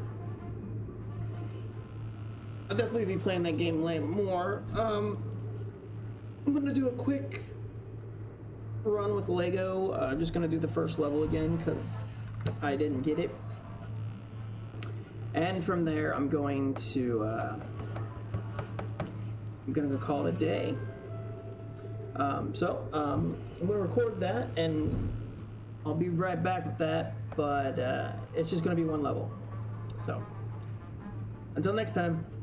A: I'll definitely be playing that game more. I'm gonna do a quick run with Lego. I'm just gonna do the first level again because I didn't get it, and from there I'm going to call it a day. I'm gonna record that and I'll be right back with that, but it's just gonna be one level. So until next time.